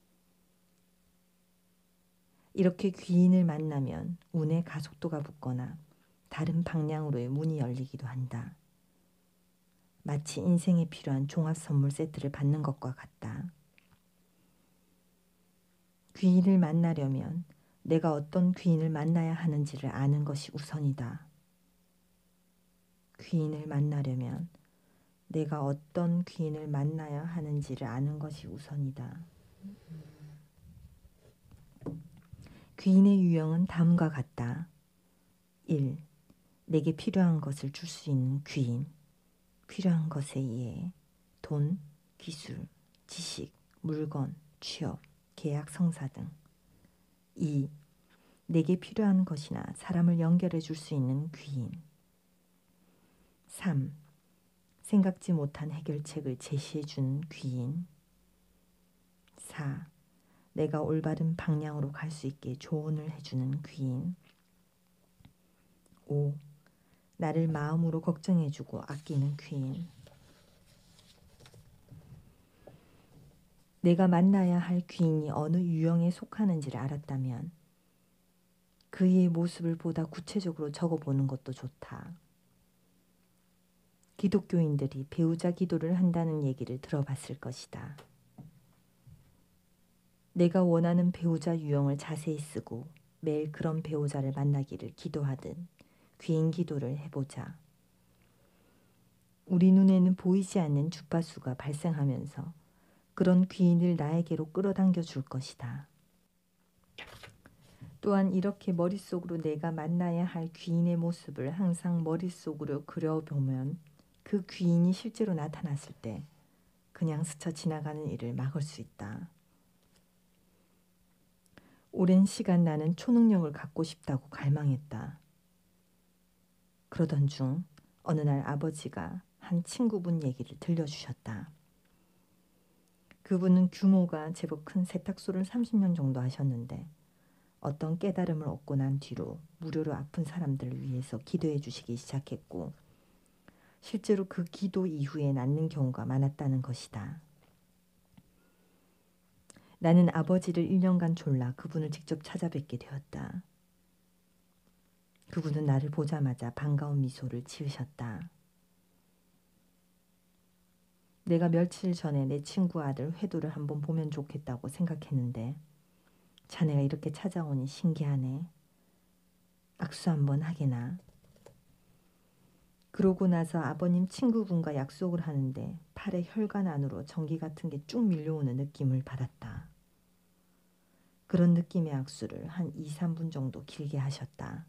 이렇게 귀인을 만나면 운에 가속도가 붙거나 다른 방향으로의 문이 열리기도 한다. 마치 인생에 필요한 종합 선물 세트를 받는 것과 같다. 귀인을 만나려면 내가 어떤 귀인을 만나야 하는지를 아는 것이 우선이다. 귀인을 만나려면 내가 어떤 귀인을 만나야 하는지를 아는 것이 우선이다. 귀인의 유형은 다음과 같다. 일. 내게 필요한 것을 줄 수 있는 귀인. 필요한 것에 의해 돈, 기술, 지식, 물건, 취업, 계약 성사 등. 이. 내게 필요한 것이나 사람을 연결해 줄 수 있는 귀인. 삼. 생각지 못한 해결책을 제시해 주는 귀인. 사. 내가 올바른 방향으로 갈 수 있게 조언을 해주는 귀인. 오. 나를 마음으로 걱정해주고 아끼는 귀인. 내가 만나야 할 귀인이 어느 유형에 속하는지를 알았다면 그의 모습을 보다 구체적으로 적어보는 것도 좋다. 기독교인들이 배우자 기도를 한다는 얘기를 들어봤을 것이다. 내가 원하는 배우자 유형을 자세히 쓰고 매일 그런 배우자를 만나기를 기도하듯 귀인 기도를 해보자. 우리 눈에는 보이지 않는 주파수가 발생하면서 그런 귀인을 나에게로 끌어당겨 줄 것이다. 또한 이렇게 머릿속으로 내가 만나야 할 귀인의 모습을 항상 머릿속으로 그려보면 그 귀인이 실제로 나타났을 때 그냥 스쳐 지나가는 일을 막을 수 있다. 오랜 시간 나는 초능력을 갖고 싶다고 갈망했다. 그러던 중 어느 날 아버지가 한 친구분 얘기를 들려주셨다. 그분은 규모가 제법 큰 세탁소를 삼십 년 정도 하셨는데 어떤 깨달음을 얻고 난 뒤로 무료로 아픈 사람들을 위해서 기도해 주시기 시작했고 실제로 그 기도 이후에 낫는 경우가 많았다는 것이다. 나는 아버지를 일 년간 졸라 그분을 직접 찾아뵙게 되었다. 그분은 나를 보자마자 반가운 미소를 지으셨다. 내가 며칠 전에 내 친구 아들 회도를 한번 보면 좋겠다고 생각했는데 자네가 이렇게 찾아오니 신기하네. 악수 한번 하게나. 그러고 나서 아버님 친구분과 약속을 하는데 팔에 혈관 안으로 전기 같은 게 쭉 밀려오는 느낌을 받았다. 그런 느낌의 악수를 한 이, 삼 분 정도 길게 하셨다.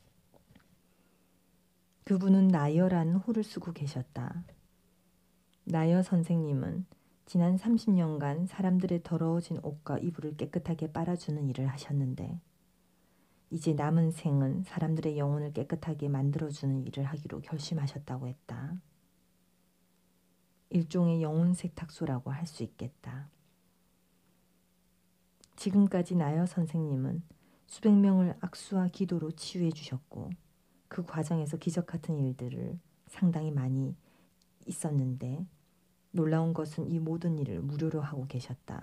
그분은 나여라는 호를 쓰고 계셨다. 나여 선생님은 지난 삼십 년간 사람들의 더러워진 옷과 이불을 깨끗하게 빨아주는 일을 하셨는데 이제 남은 생은 사람들의 영혼을 깨끗하게 만들어주는 일을 하기로 결심하셨다고 했다. 일종의 영혼 세탁소라고 할 수 있겠다. 지금까지 나여 선생님은 수백 명을 악수와 기도로 치유해 주셨고 그 과정에서 기적 같은 일들을 상당히 많이 있었는데 놀라운 것은 이 모든 일을 무료로 하고 계셨다.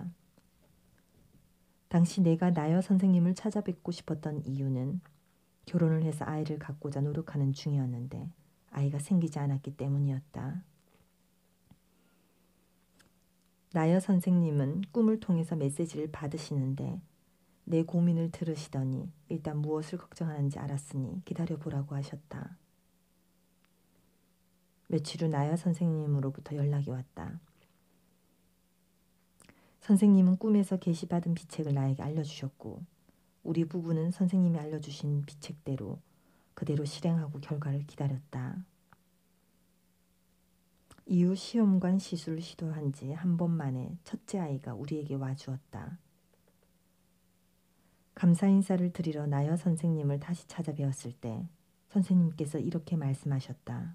당시 내가 나여 선생님을 찾아뵙고 싶었던 이유는 결혼을 해서 아이를 갖고자 노력하는 중이었는데 아이가 생기지 않았기 때문이었다. 나여 선생님은 꿈을 통해서 메시지를 받으시는데 내 고민을 들으시더니 일단 무엇을 걱정하는지 알았으니 기다려보라고 하셨다. 며칠 후 나여 선생님으로부터 연락이 왔다. 선생님은 꿈에서 계시받은 비책을 나에게 알려주셨고 우리 부부는 선생님이 알려주신 비책대로 그대로 실행하고 결과를 기다렸다. 이후 시험관 시술을 시도한 지 한 번 만에 첫째 아이가 우리에게 와주었다. 감사 인사를 드리러 나여 선생님을 다시 찾아뵈었을 때 선생님께서 이렇게 말씀하셨다.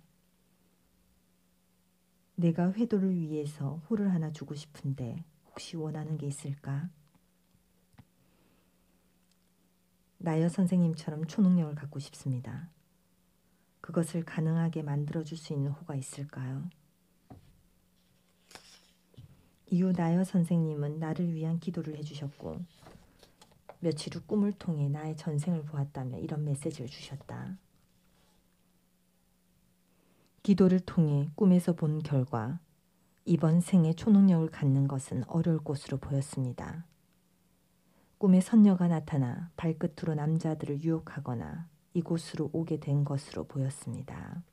내가 회도를 위해서 호를 하나 주고 싶은데 혹시 원하는 게 있을까? 나여 선생님처럼 초능력을 갖고 싶습니다. 그것을 가능하게 만들어줄 수 있는 호가 있을까요? 이후 나여 선생님은 나를 위한 기도를 해주셨고 며칠 후 꿈을 통해 나의 전생을 보았다며 이런 메시지를 주셨다. 기도를 통해 꿈에서 본 결과 이번 생에 초능력을 갖는 것은 어려울 것으로 보였습니다. 꿈에 선녀가 나타나 발끝으로 남자들을 유혹하거나 이곳으로 오게 된 것으로 보였습니다.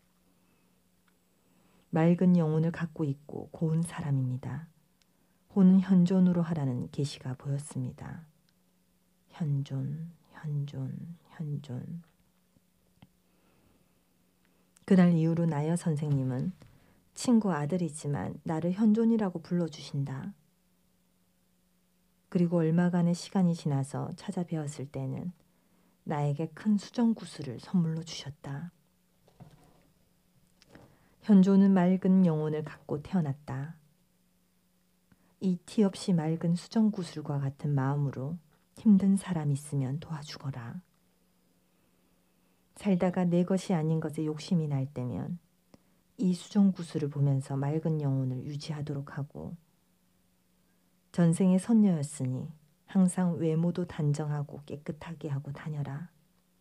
맑은 영혼을 갖고 있고 고운 사람입니다. 호는 현존으로 하라는 계시가 보였습니다. 현존, 현존, 현존. 그날 이후로 나여 선생님은 친구 아들이지만 나를 현존이라고 불러주신다. 그리고 얼마간의 시간이 지나서 찾아뵈었을 때는 나에게 큰 수정구슬을 선물로 주셨다. 현존은 맑은 영혼을 갖고 태어났다. 이 티 없이 맑은 수정구슬과 같은 마음으로 힘든 사람 있으면 도와주거라. 살다가 내 것이 아닌 것에 욕심이 날 때면 이 수정구슬을 보면서 맑은 영혼을 유지하도록 하고, 전생의 선녀였으니 항상 외모도 단정하고 깨끗하게 하고 다녀라.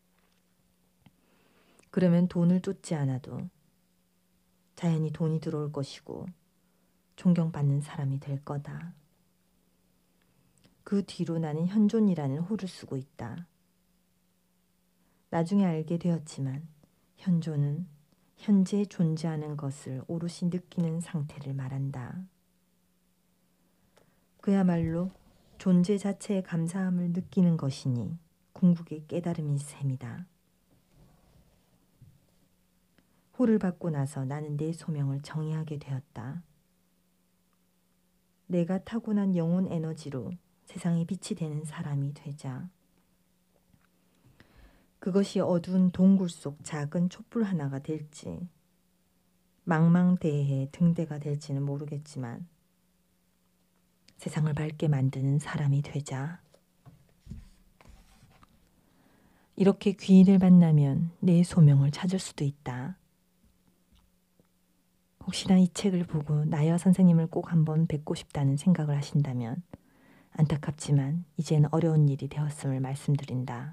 그러면 돈을 쫓지 않아도 자연히 돈이 들어올 것이고 존경받는 사람이 될 거다. 그 뒤로 나는 현존이라는 호를 쓰고 있다. 나중에 알게 되었지만 현존은 현재 존재하는 것을 오롯이 느끼는 상태를 말한다. 그야말로 존재 자체의 감사함을 느끼는 것이니 궁극의 깨달음인 셈이다. 호를 받고 나서 나는 내 소명을 정의하게 되었다. 내가 타고난 영혼 에너지로 세상에 빛이 되는 사람이 되자. 그것이 어두운 동굴 속 작은 촛불 하나가 될지, 망망대해의 등대가 될지는 모르겠지만 세상을 밝게 만드는 사람이 되자. 이렇게 귀인을 만나면 내 소명을 찾을 수도 있다. 혹시나 이 책을 보고 나여 선생님을 꼭 한번 뵙고 싶다는 생각을 하신다면 안타깝지만 이젠 어려운 일이 되었음을 말씀드린다.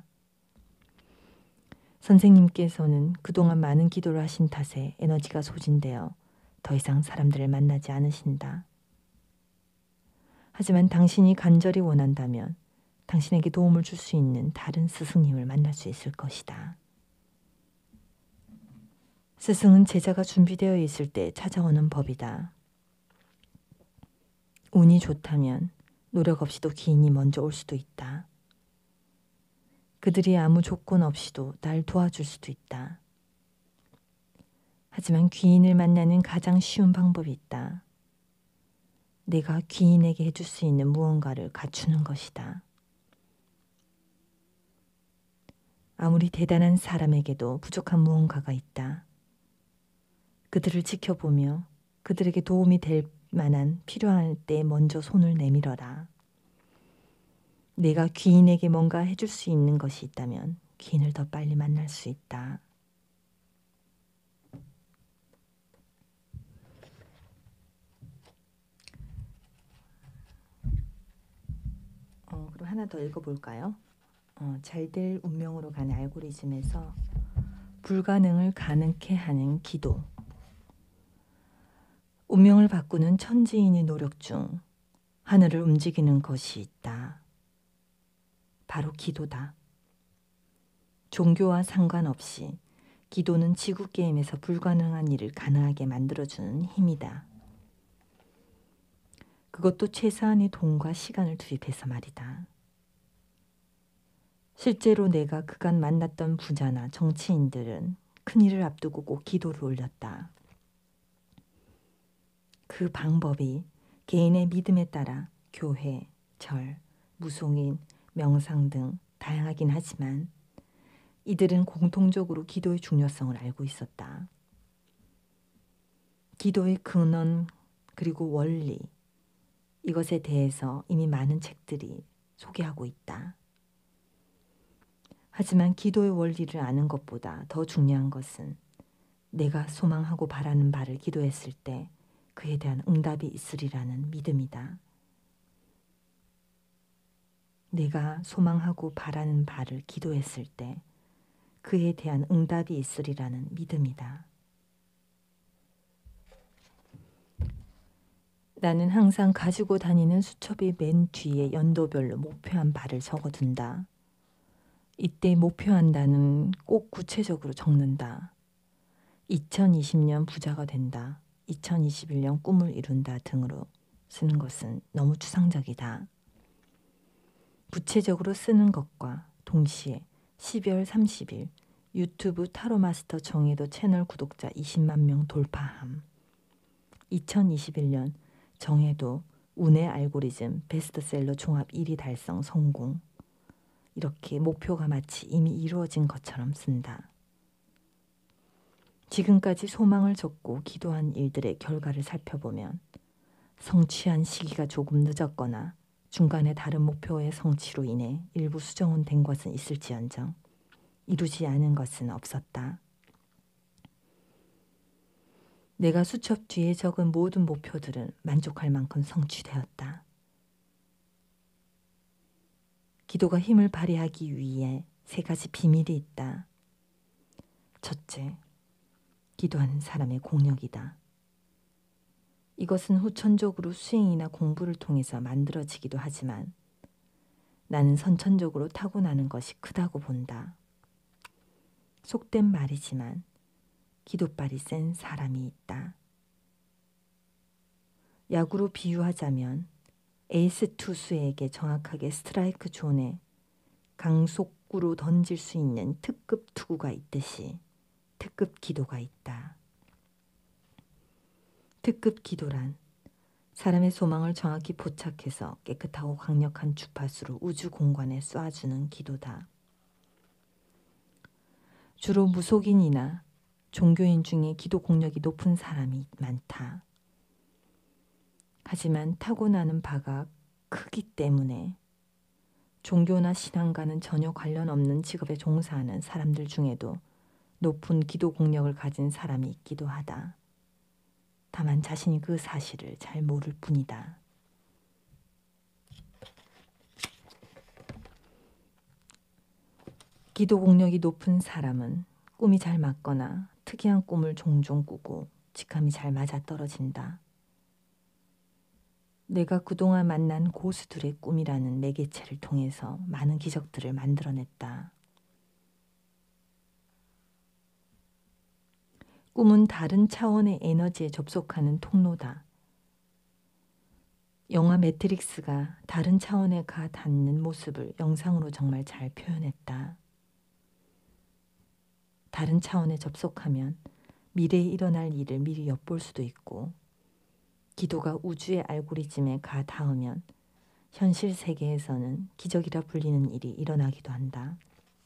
선생님께서는 그동안 많은 기도를 하신 탓에 에너지가 소진되어 더 이상 사람들을 만나지 않으신다. 하지만 당신이 간절히 원한다면 당신에게 도움을 줄 수 있는 다른 스승님을 만날 수 있을 것이다. 스승은 제자가 준비되어 있을 때 찾아오는 법이다. 운이 좋다면 노력 없이도 귀인이 먼저 올 수도 있다. 그들이 아무 조건 없이도 날 도와줄 수도 있다. 하지만 귀인을 만나는 가장 쉬운 방법이 있다. 내가 귀인에게 해줄 수 있는 무언가를 갖추는 것이다. 아무리 대단한 사람에게도 부족한 무언가가 있다. 그들을 지켜보며 그들에게 도움이 될 만한 필요할 때 먼저 손을 내밀어라. 내가 귀인에게 뭔가 해줄 수 있는 것이 있다면 귀인을 더 빨리 만날 수 있다. 어, 그럼 하나 더 읽어볼까요? 어, 잘될 운명으로 가는 알고리즘에서 불가능을 가능케 하는 기도. 운명을 바꾸는 천지인의 노력 중 하늘을 움직이는 것이 있다. 바로 기도다. 종교와 상관없이 기도는 지구 게임에서 불가능한 일을 가능하게 만들어주는 힘이다. 그것도 최소한의 돈과 시간을 투입해서 말이다. 실제로 내가 그간 만났던 부자나 정치인들은 큰일을 앞두고 꼭 기도를 올렸다. 그 방법이 개인의 믿음에 따라 교회, 절, 무속인, 명상 등 다양하긴 하지만 이들은 공통적으로 기도의 중요성을 알고 있었다. 기도의 근원 그리고 원리, 이것에 대해서 이미 많은 책들이 소개하고 있다. 하지만 기도의 원리를 아는 것보다 더 중요한 것은 내가 소망하고 바라는 바를 기도했을 때 그에 대한 응답이 있으리라는 믿음이다. 내가 소망하고 바라는 바를 기도했을 때 그에 대한 응답이 있으리라는 믿음이다. 나는 항상 가지고 다니는 수첩의 맨 뒤에 연도별로 목표한 바를 적어둔다. 이때 목표한다는 꼭 구체적으로 적는다. 이천이십 년 부자가 된다. 이천이십일 년 꿈을 이룬다 등으로 쓰는 것은 너무 추상적이다. 구체적으로 쓰는 것과 동시에 십이월 삼십일 유튜브 타로마스터 정혜도 채널 구독자 이십만 명 돌파함. 이천이십일 년 정혜도 운의 알고리즘 베스트셀러 종합 일 위 달성 성공. 이렇게 목표가 마치 이미 이루어진 것처럼 쓴다. 지금까지 소망을 적고 기도한 일들의 결과를 살펴보면 성취한 시기가 조금 늦었거나 중간에 다른 목표의 성취로 인해 일부 수정은 된 것은 있을지언정 이루지 않은 것은 없었다. 내가 수첩 뒤에 적은 모든 목표들은 만족할 만큼 성취되었다. 기도가 힘을 발휘하기 위해 세 가지 비밀이 있다. 첫째, 기도하는 사람의 공력이다. 이것은 후천적으로 수행이나 공부를 통해서 만들어지기도 하지만 나는 선천적으로 타고나는 것이 크다고 본다. 속된 말이지만 기도빨이 센 사람이 있다. 야구로 비유하자면 에이스 투수에게 정확하게 스트라이크 존에 강속구로 던질 수 있는 특급 투구가 있듯이 특급 기도가 있다. 특급 기도란 사람의 소망을 정확히 포착해서 깨끗하고 강력한 주파수로 우주 공간에 쏴주는 기도다. 주로 무속인이나 종교인 중에 기도 공력이 높은 사람이 많다. 하지만 타고나는 바가 크기 때문에 종교나 신앙과는 전혀 관련 없는 직업에 종사하는 사람들 중에도 높은 기도 공력을 가진 사람이 있기도 하다. 다만 자신이 그 사실을 잘 모를 뿐이다. 기도 공력이 높은 사람은 꿈이 잘 맞거나 특이한 꿈을 종종 꾸고 직함이 잘 맞아떨어진다. 내가 그동안 만난 고수들의 꿈이라는 매개체를 통해서 많은 기적들을 만들어냈다. 꿈은 다른 차원의 에너지에 접속하는 통로다. 영화 매트릭스가 다른 차원에 가 닿는 모습을 영상으로 정말 잘 표현했다. 다른 차원에 접속하면 미래에 일어날 일을 미리 엿볼 수도 있고 기도가 우주의 알고리즘에 가 닿으면 현실 세계에서는 기적이라 불리는 일이 일어나기도 한다.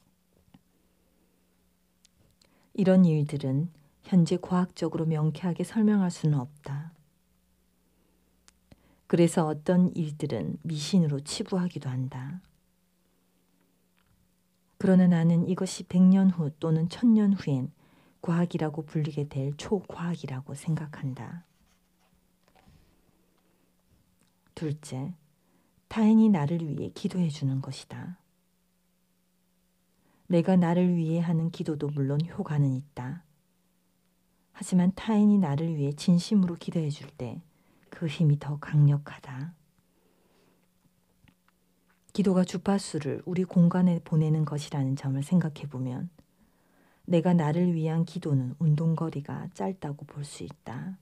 이런 일들은 현재 과학적으로 명쾌하게 설명할 수는 없다. 그래서 어떤 일들은 미신으로 치부하기도 한다. 그러나 나는 이것이 백 년 후 또는 천 년 후엔 과학이라고 불리게 될 초과학이라고 생각한다. 둘째, 타인이 나를 위해 기도해 주는 것이다. 내가 나를 위해 하는 기도도 물론 효과는 있다. 하지만 타인이 나를 위해 진심으로 기도해 줄 때 그 힘이 더 강력하다. 기도가 주파수를 우리 공간에 보내는 것이라는 점을 생각해 보면 내가 나를 위한 기도는 운동거리가 짧다고 볼 수 있다.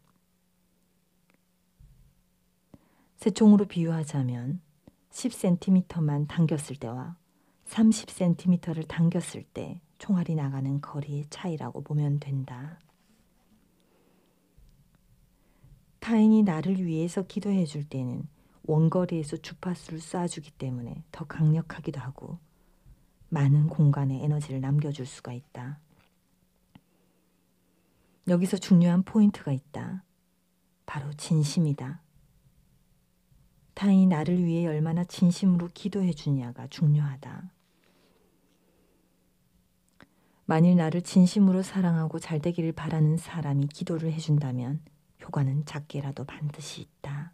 새총으로 비유하자면 십 센티미터만 당겼을 때와 삼십 센티미터를 당겼을 때 총알이 나가는 거리의 차이라고 보면 된다. 타인이 나를 위해서 기도해 줄 때는 원거리에서 주파수를 쏴주기 때문에 더 강력하기도 하고 많은 공간에 에너지를 남겨줄 수가 있다. 여기서 중요한 포인트가 있다. 바로 진심이다. 타인이 나를 위해 얼마나 진심으로 기도해 주냐가 중요하다. 만일 나를 진심으로 사랑하고 잘 되기를 바라는 사람이 기도를 해준다면 효과는 작게라도 반드시 있다.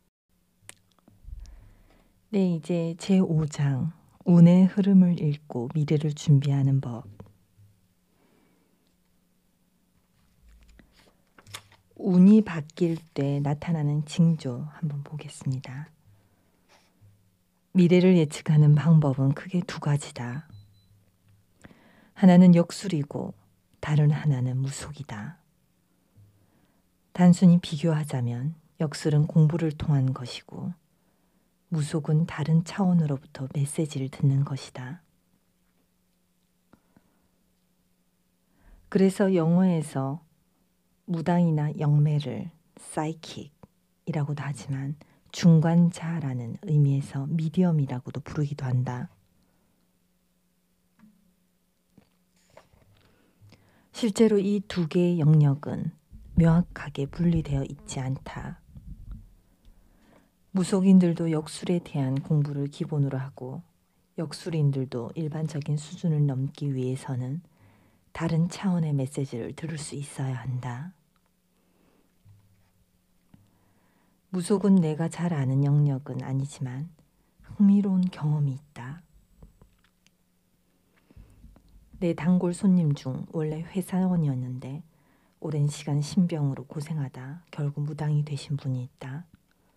네, 이제 제오 장 운의 흐름을 읽고 미래를 준비하는 법. 운이 바뀔 때 나타나는 징조 한번 보겠습니다. 미래를 예측하는 방법은 크게 두 가지다. 하나는 역술이고 다른 하나는 무속이다. 단순히 비교하자면 역술은 공부를 통한 것이고 무속은 다른 차원으로부터 메시지를 듣는 것이다. 그래서 영어에서 무당이나 영매를 사이킥이라고도 하지만 중관자라는 의미에서 미디엄이라고도 부르기도 한다. 실제로 이 두 개의 영역은 명확하게 분리되어 있지 않다. 무속인들도 역술에 대한 공부를 기본으로 하고 역술인들도 일반적인 수준을 넘기 위해서는 다른 차원의 메시지를 들을 수 있어야 한다. 무속은 내가 잘 아는 영역은 아니지만 흥미로운 경험이 있다. 내 단골 손님 중 원래 회사원이었는데 오랜 시간 신병으로 고생하다 결국 무당이 되신 분이 있다.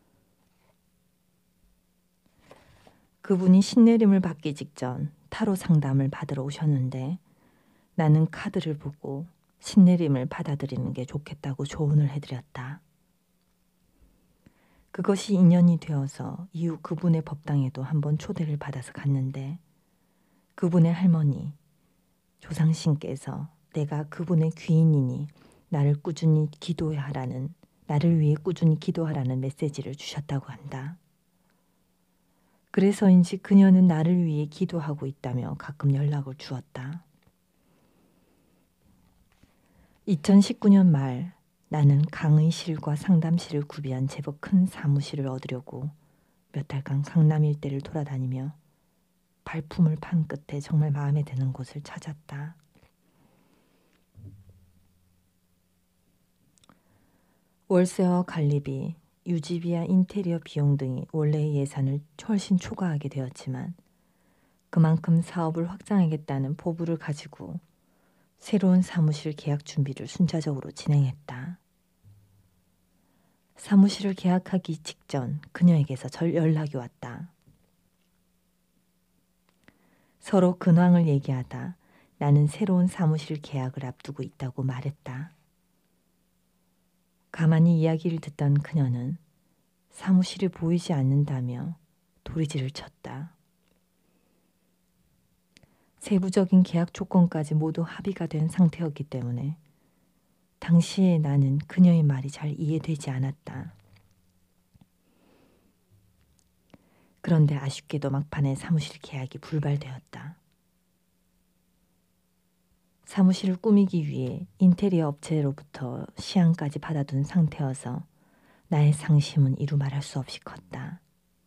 그분이 신내림을 받기 직전 타로 상담을 받으러 오셨는데 나는 카드를 보고 신내림을 받아들이는 게 좋겠다고 조언을 해드렸다. 그것이 인연이 되어서 이후 그분의 법당에도 한번 초대를 받아서 갔는데 그분의 할머니, 조상신께서 내가 그분의 귀인이니 나를 꾸준히 기도하라는, 나를 위해 꾸준히 기도하라는 메시지를 주셨다고 한다. 그래서인지 그녀는 나를 위해 기도하고 있다며 가끔 연락을 주었다. 이천십구 년 말 나는 강의실과 상담실을 구비한 제법 큰 사무실을 얻으려고 몇 달간 강남 일대를 돌아다니며 발품을 판 끝에 정말 마음에 드는 곳을 찾았다. 월세와 관리비, 유지비와 인테리어 비용 등이 원래의 예산을 훨씬 초과하게 되었지만 그만큼 사업을 확장하겠다는 포부를 가지고 새로운 사무실 계약 준비를 순차적으로 진행했다. 사무실을 계약하기 직전 그녀에게서 절 연락이 왔다. 서로 근황을 얘기하다 나는 새로운 사무실 계약을 앞두고 있다고 말했다. 가만히 이야기를 듣던 그녀는 사무실이 보이지 않는다며 도리지를 쳤다. 세부적인 계약 조건까지 모두 합의가 된 상태였기 때문에 당시에 나는 그녀의 말이 잘 이해되지 않았다. 그런데 아쉽게도 막판에 사무실 계약이 불발되었다. 사무실을 꾸미기 위해 인테리어 업체로부터 시안까지 받아둔 상태여서 나의 상심은 이루 말할 수 없이 컸다.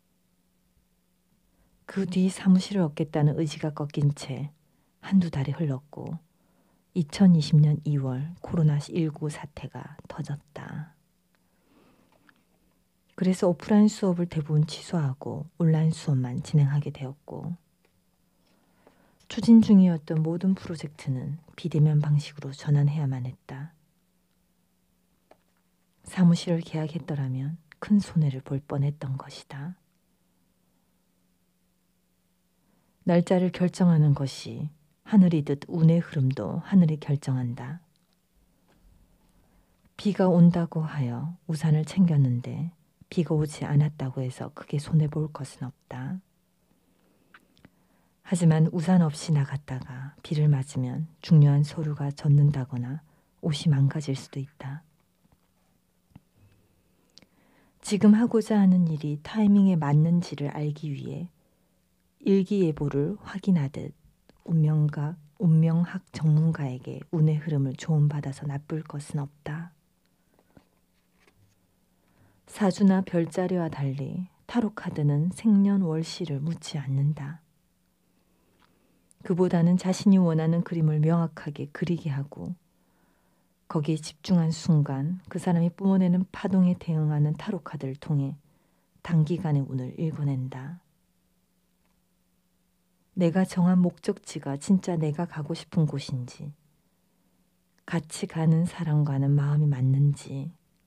그 뒤 사무실을 얻겠다는 의지가 꺾인 채 한두 달이 흘렀고 이천이십 년 이월 코로나 십구 사태가 터졌다. 그래서 오프라인 수업을 대부분 취소하고 온라인 수업만 진행하게 되었고 추진 중이었던 모든 프로젝트는 비대면 방식으로 전환해야만 했다. 사무실을 계약했더라면 큰 손해를 볼 뻔했던 것이다. 날짜를 결정하는 것이 하늘이듯 운의 흐름도 하늘이 결정한다. 비가 온다고 하여 우산을 챙겼는데 비가 오지 않았다고 해서 크게 손해볼 것은 없다. 하지만 우산 없이 나갔다가 비를 맞으면 중요한 서류가 젖는다거나 옷이 망가질 수도 있다. 지금 하고자 하는 일이 타이밍에 맞는지를 알기 위해 일기예보를 확인하듯 운명각, 운명학 전문가에게 운의 흐름을 조언받아서 나쁠 것은 없다. 사주나 별자리와 달리 타로카드는 생년월시를 묻지 않는다. 그보다는 자신이 원하는 그림을 명확하게 그리게 하고 거기에 집중한 순간 그 사람이 뿜어내는 파동에 대응하는 타로카드를 통해 단기간의 운을 읽어낸다. 내가 정한 목적지가 진짜 내가 가고 싶은 곳인지, 같이 가는 사람과는 마음이 맞는지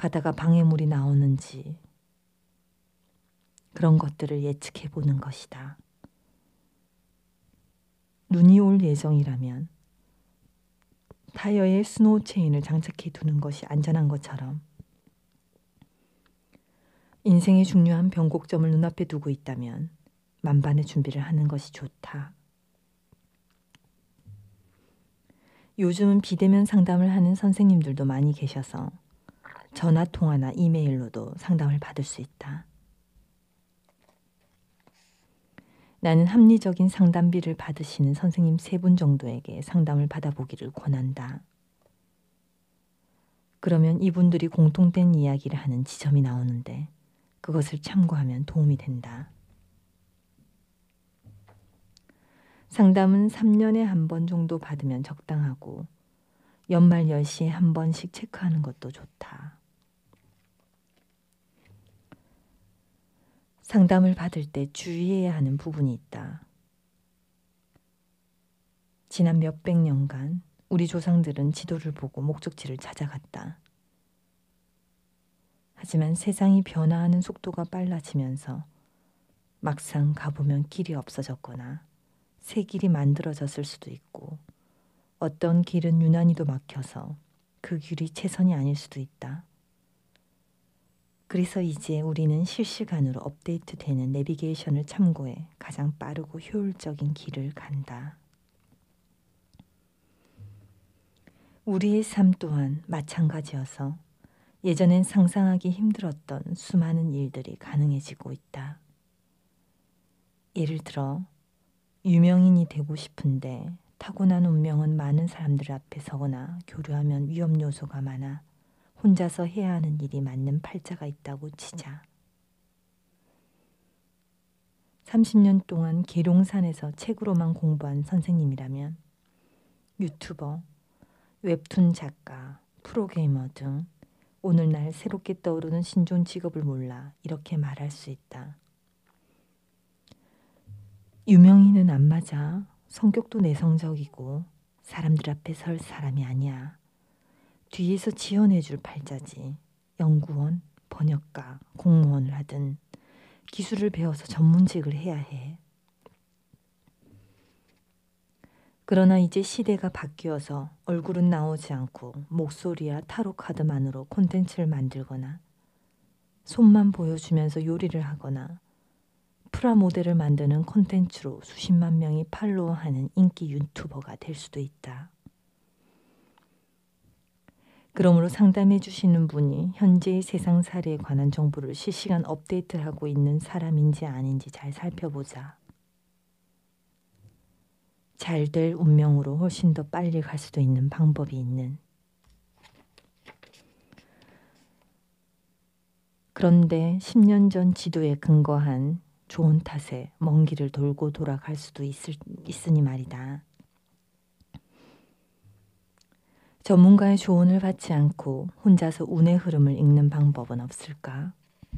가다가 방해물이 나오는지 그런 것들을 예측해 보는 것이다. 눈이 올 예정이라면 타이어에 스노우 체인을 장착해 두는 것이 안전한 것처럼 인생의 중요한 변곡점을 눈앞에 두고 있다면 만반의 준비를 하는 것이 좋다. 요즘은 비대면 상담을 하는 선생님들도 많이 계셔서 전화 통화나 이메일로도 상담을 받을 수 있다. 나는 합리적인 상담비를 받으시는 선생님 세 분 정도에게 상담을 받아보기를 권한다. 그러면 이분들이 공통된 이야기를 하는 지점이 나오는데 그것을 참고하면 도움이 된다. 상담은 삼 년에 한 번 정도 받으면 적당하고 연말 연시에 한 번씩 체크하는 것도 좋다. 상담을 받을 때 주의해야 하는 부분이 있다. 지난 몇백 년간 우리 조상들은 지도를 보고 목적지를 찾아갔다. 하지만 세상이 변화하는 속도가 빨라지면서 막상 가보면 길이 없어졌거나 새 길이 만들어졌을 수도 있고 어떤 길은 유난히도 막혀서 그 길이 최선이 아닐 수도 있다. 그래서 이제 우리는 실시간으로 업데이트되는 내비게이션을 참고해 가장 빠르고 효율적인 길을 간다. 우리의 삶 또한 마찬가지여서 예전엔 상상하기 힘들었던 수많은 일들이 가능해지고 있다. 예를 들어 유명인이 되고 싶은데 타고난 운명은 많은 사람들 앞에 서거나 교류하면 위험 요소가 많아 혼자서 해야 하는 일이 맞는 팔자가 있다고 치자. 삼십 년 동안 계룡산에서 책으로만 공부한 선생님이라면 유튜버, 웹툰 작가, 프로게이머 등 오늘날 새롭게 떠오르는 신존 직업을 몰라 이렇게 말할 수 있다. 유명인은 안 맞아. 성격도 내성적이고 사람들 앞에 설 사람이 아니야. 뒤에서 지원해줄 팔자지. 연구원, 번역가, 공무원을 하든 기술을 배워서 전문직을 해야 해. 그러나 이제 시대가 바뀌어서 얼굴은 나오지 않고 목소리와 타로 카드만으로 콘텐츠를 만들거나 손만 보여주면서 요리를 하거나 프라모델을 만드는 콘텐츠로 수십만 명이 팔로워하는 인기 유튜버가 될 수도 있다. 그러므로 상담해 주시는 분이 현재의 세상 사례에 관한 정보를 실시간 업데이트하고 있는 사람인지 아닌지 잘 살펴보자. 잘 될 운명으로 훨씬 더 빨리 갈 수도 있는 방법이 있는. 그런데 십 년 전 지도에 근거한 좋은 탓에 먼 길을 돌고 돌아갈 수도 있을, 있으니 말이다. 전문가의 조언을 받지 않고 혼자서 운의 흐름을 읽는 방법은 없을까?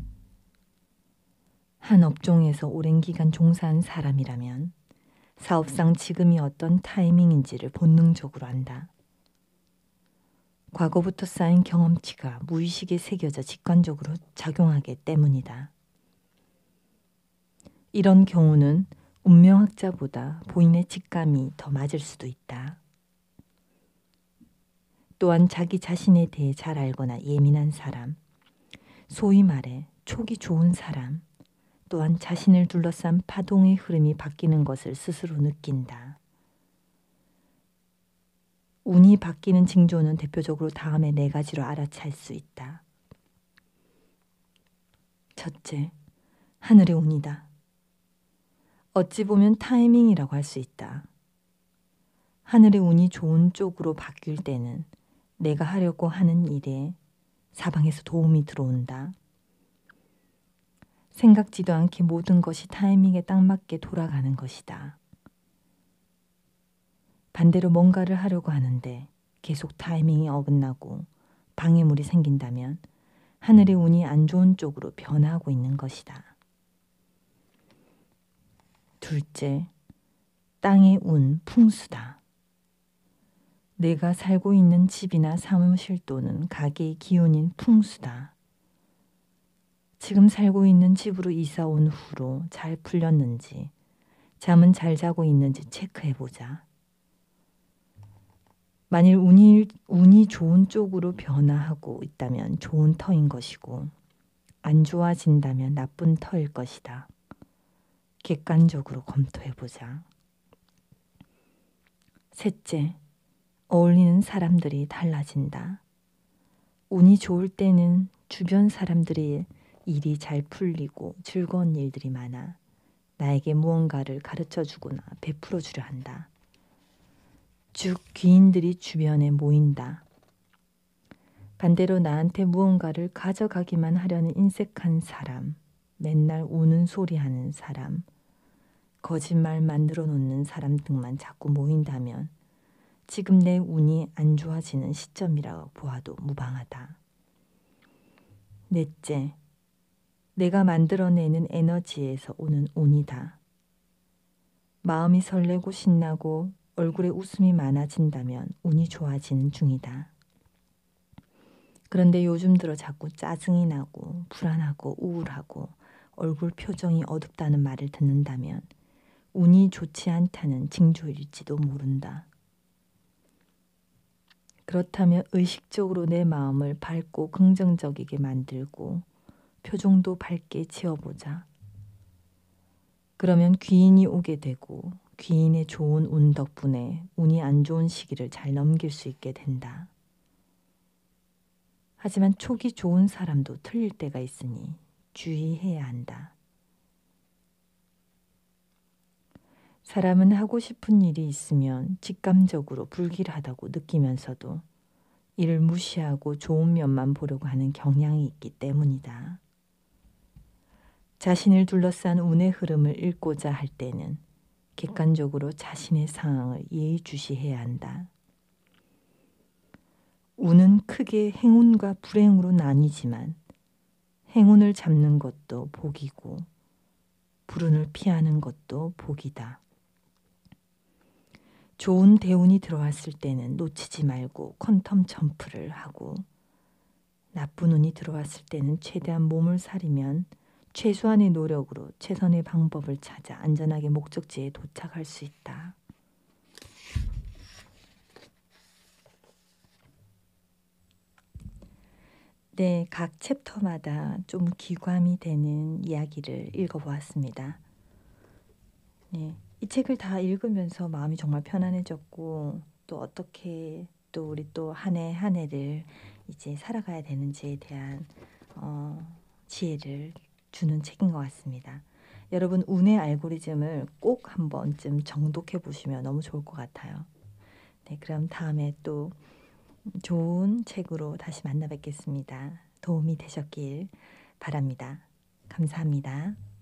한 업종에서 오랜 기간 종사한 사람이라면 사업상 지금이 어떤 타이밍인지를 본능적으로 안다. 과거부터 쌓인 경험치가 무의식에 새겨져 직관적으로 작용하기 때문이다. 이런 경우는 운명학자보다 본인의 직감이 더 맞을 수도 있다. 또한 자기 자신에 대해 잘 알거나 예민한 사람, 소위 말해 촉이 좋은 사람, 또한 자신을 둘러싼 파동의 흐름이 바뀌는 것을 스스로 느낀다. 운이 바뀌는 징조는 대표적으로 다음에 네 가지로 알아챌 수 있다. 첫째, 하늘의 운이다. 어찌 보면 타이밍이라고 할 수 있다. 하늘의 운이 좋은 쪽으로 바뀔 때는 내가 하려고 하는 일에 사방에서 도움이 들어온다. 생각지도 않게 모든 것이 타이밍에 딱 맞게 돌아가는 것이다. 반대로 뭔가를 하려고 하는데 계속 타이밍이 어긋나고 방해물이 생긴다면 하늘의 운이 안 좋은 쪽으로 변하고 있는 것이다. 둘째, 땅의 운, 풍수다. 내가 살고 있는 집이나 사무실 또는 가게의 기운인 풍수다. 지금 살고 있는 집으로 이사 온 후로 잘 풀렸는지, 잠은 잘 자고 있는지 체크해보자. 만일 운이, 운이 좋은 쪽으로 변화하고 있다면 좋은 터인 것이고, 안 좋아진다면 나쁜 터일 것이다. 객관적으로 검토해보자. 셋째, 어울리는 사람들이 달라진다. 운이 좋을 때는 주변 사람들의 일이 잘 풀리고 즐거운 일들이 많아 나에게 무언가를 가르쳐주거나 베풀어주려 한다. 즉 귀인들이 주변에 모인다. 반대로 나한테 무언가를 가져가기만 하려는 인색한 사람, 맨날 우는 소리하는 사람, 거짓말 만들어 놓는 사람 등만 자꾸 모인다면 지금 내 운이 안 좋아지는 시점이라고 보아도 무방하다. 넷째, 내가 만들어내는 에너지에서 오는 운이다. 마음이 설레고 신나고 얼굴에 웃음이 많아진다면 운이 좋아지는 중이다. 그런데 요즘 들어 자꾸 짜증이 나고 불안하고 우울하고 얼굴 표정이 어둡다는 말을 듣는다면 운이 좋지 않다는 징조일지도 모른다. 그렇다면 의식적으로 내 마음을 밝고 긍정적이게 만들고 표정도 밝게 지어보자. 그러면 귀인이 오게 되고 귀인의 좋은 운 덕분에 운이 안 좋은 시기를 잘 넘길 수 있게 된다. 하지만 촉이 좋은 사람도 틀릴 때가 있으니 주의해야 한다. 사람은 하고 싶은 일이 있으면 직감적으로 불길하다고 느끼면서도 이를 무시하고 좋은 면만 보려고 하는 경향이 있기 때문이다. 자신을 둘러싼 운의 흐름을 읽고자 할 때는 객관적으로 자신의 상황을 예의주시해야 한다. 운은 크게 행운과 불행으로 나뉘지만 행운을 잡는 것도 복이고 불운을 피하는 것도 복이다. 좋은 대운이 들어왔을 때는 놓치지 말고 퀀텀 점프를 하고 나쁜 운이 들어왔을 때는 최대한 몸을 사리면 최소한의 노력으로 최선의 방법을 찾아 안전하게 목적지에 도착할 수 있다. 네, 각 챕터마다 좀 귀감이 되는 이야기를 읽어보았습니다. 네, 이 책을 다 읽으면서 마음이 정말 편안해졌고 또 어떻게 또 우리 또 한 해 한 해를 이제 살아가야 되는지에 대한 어, 지혜를 주는 책인 것 같습니다. 여러분 운의 알고리즘을 꼭 한 번쯤 정독해 보시면 너무 좋을 것 같아요. 네, 그럼 다음에 또 좋은 책으로 다시 만나 뵙겠습니다. 도움이 되셨길 바랍니다. 감사합니다.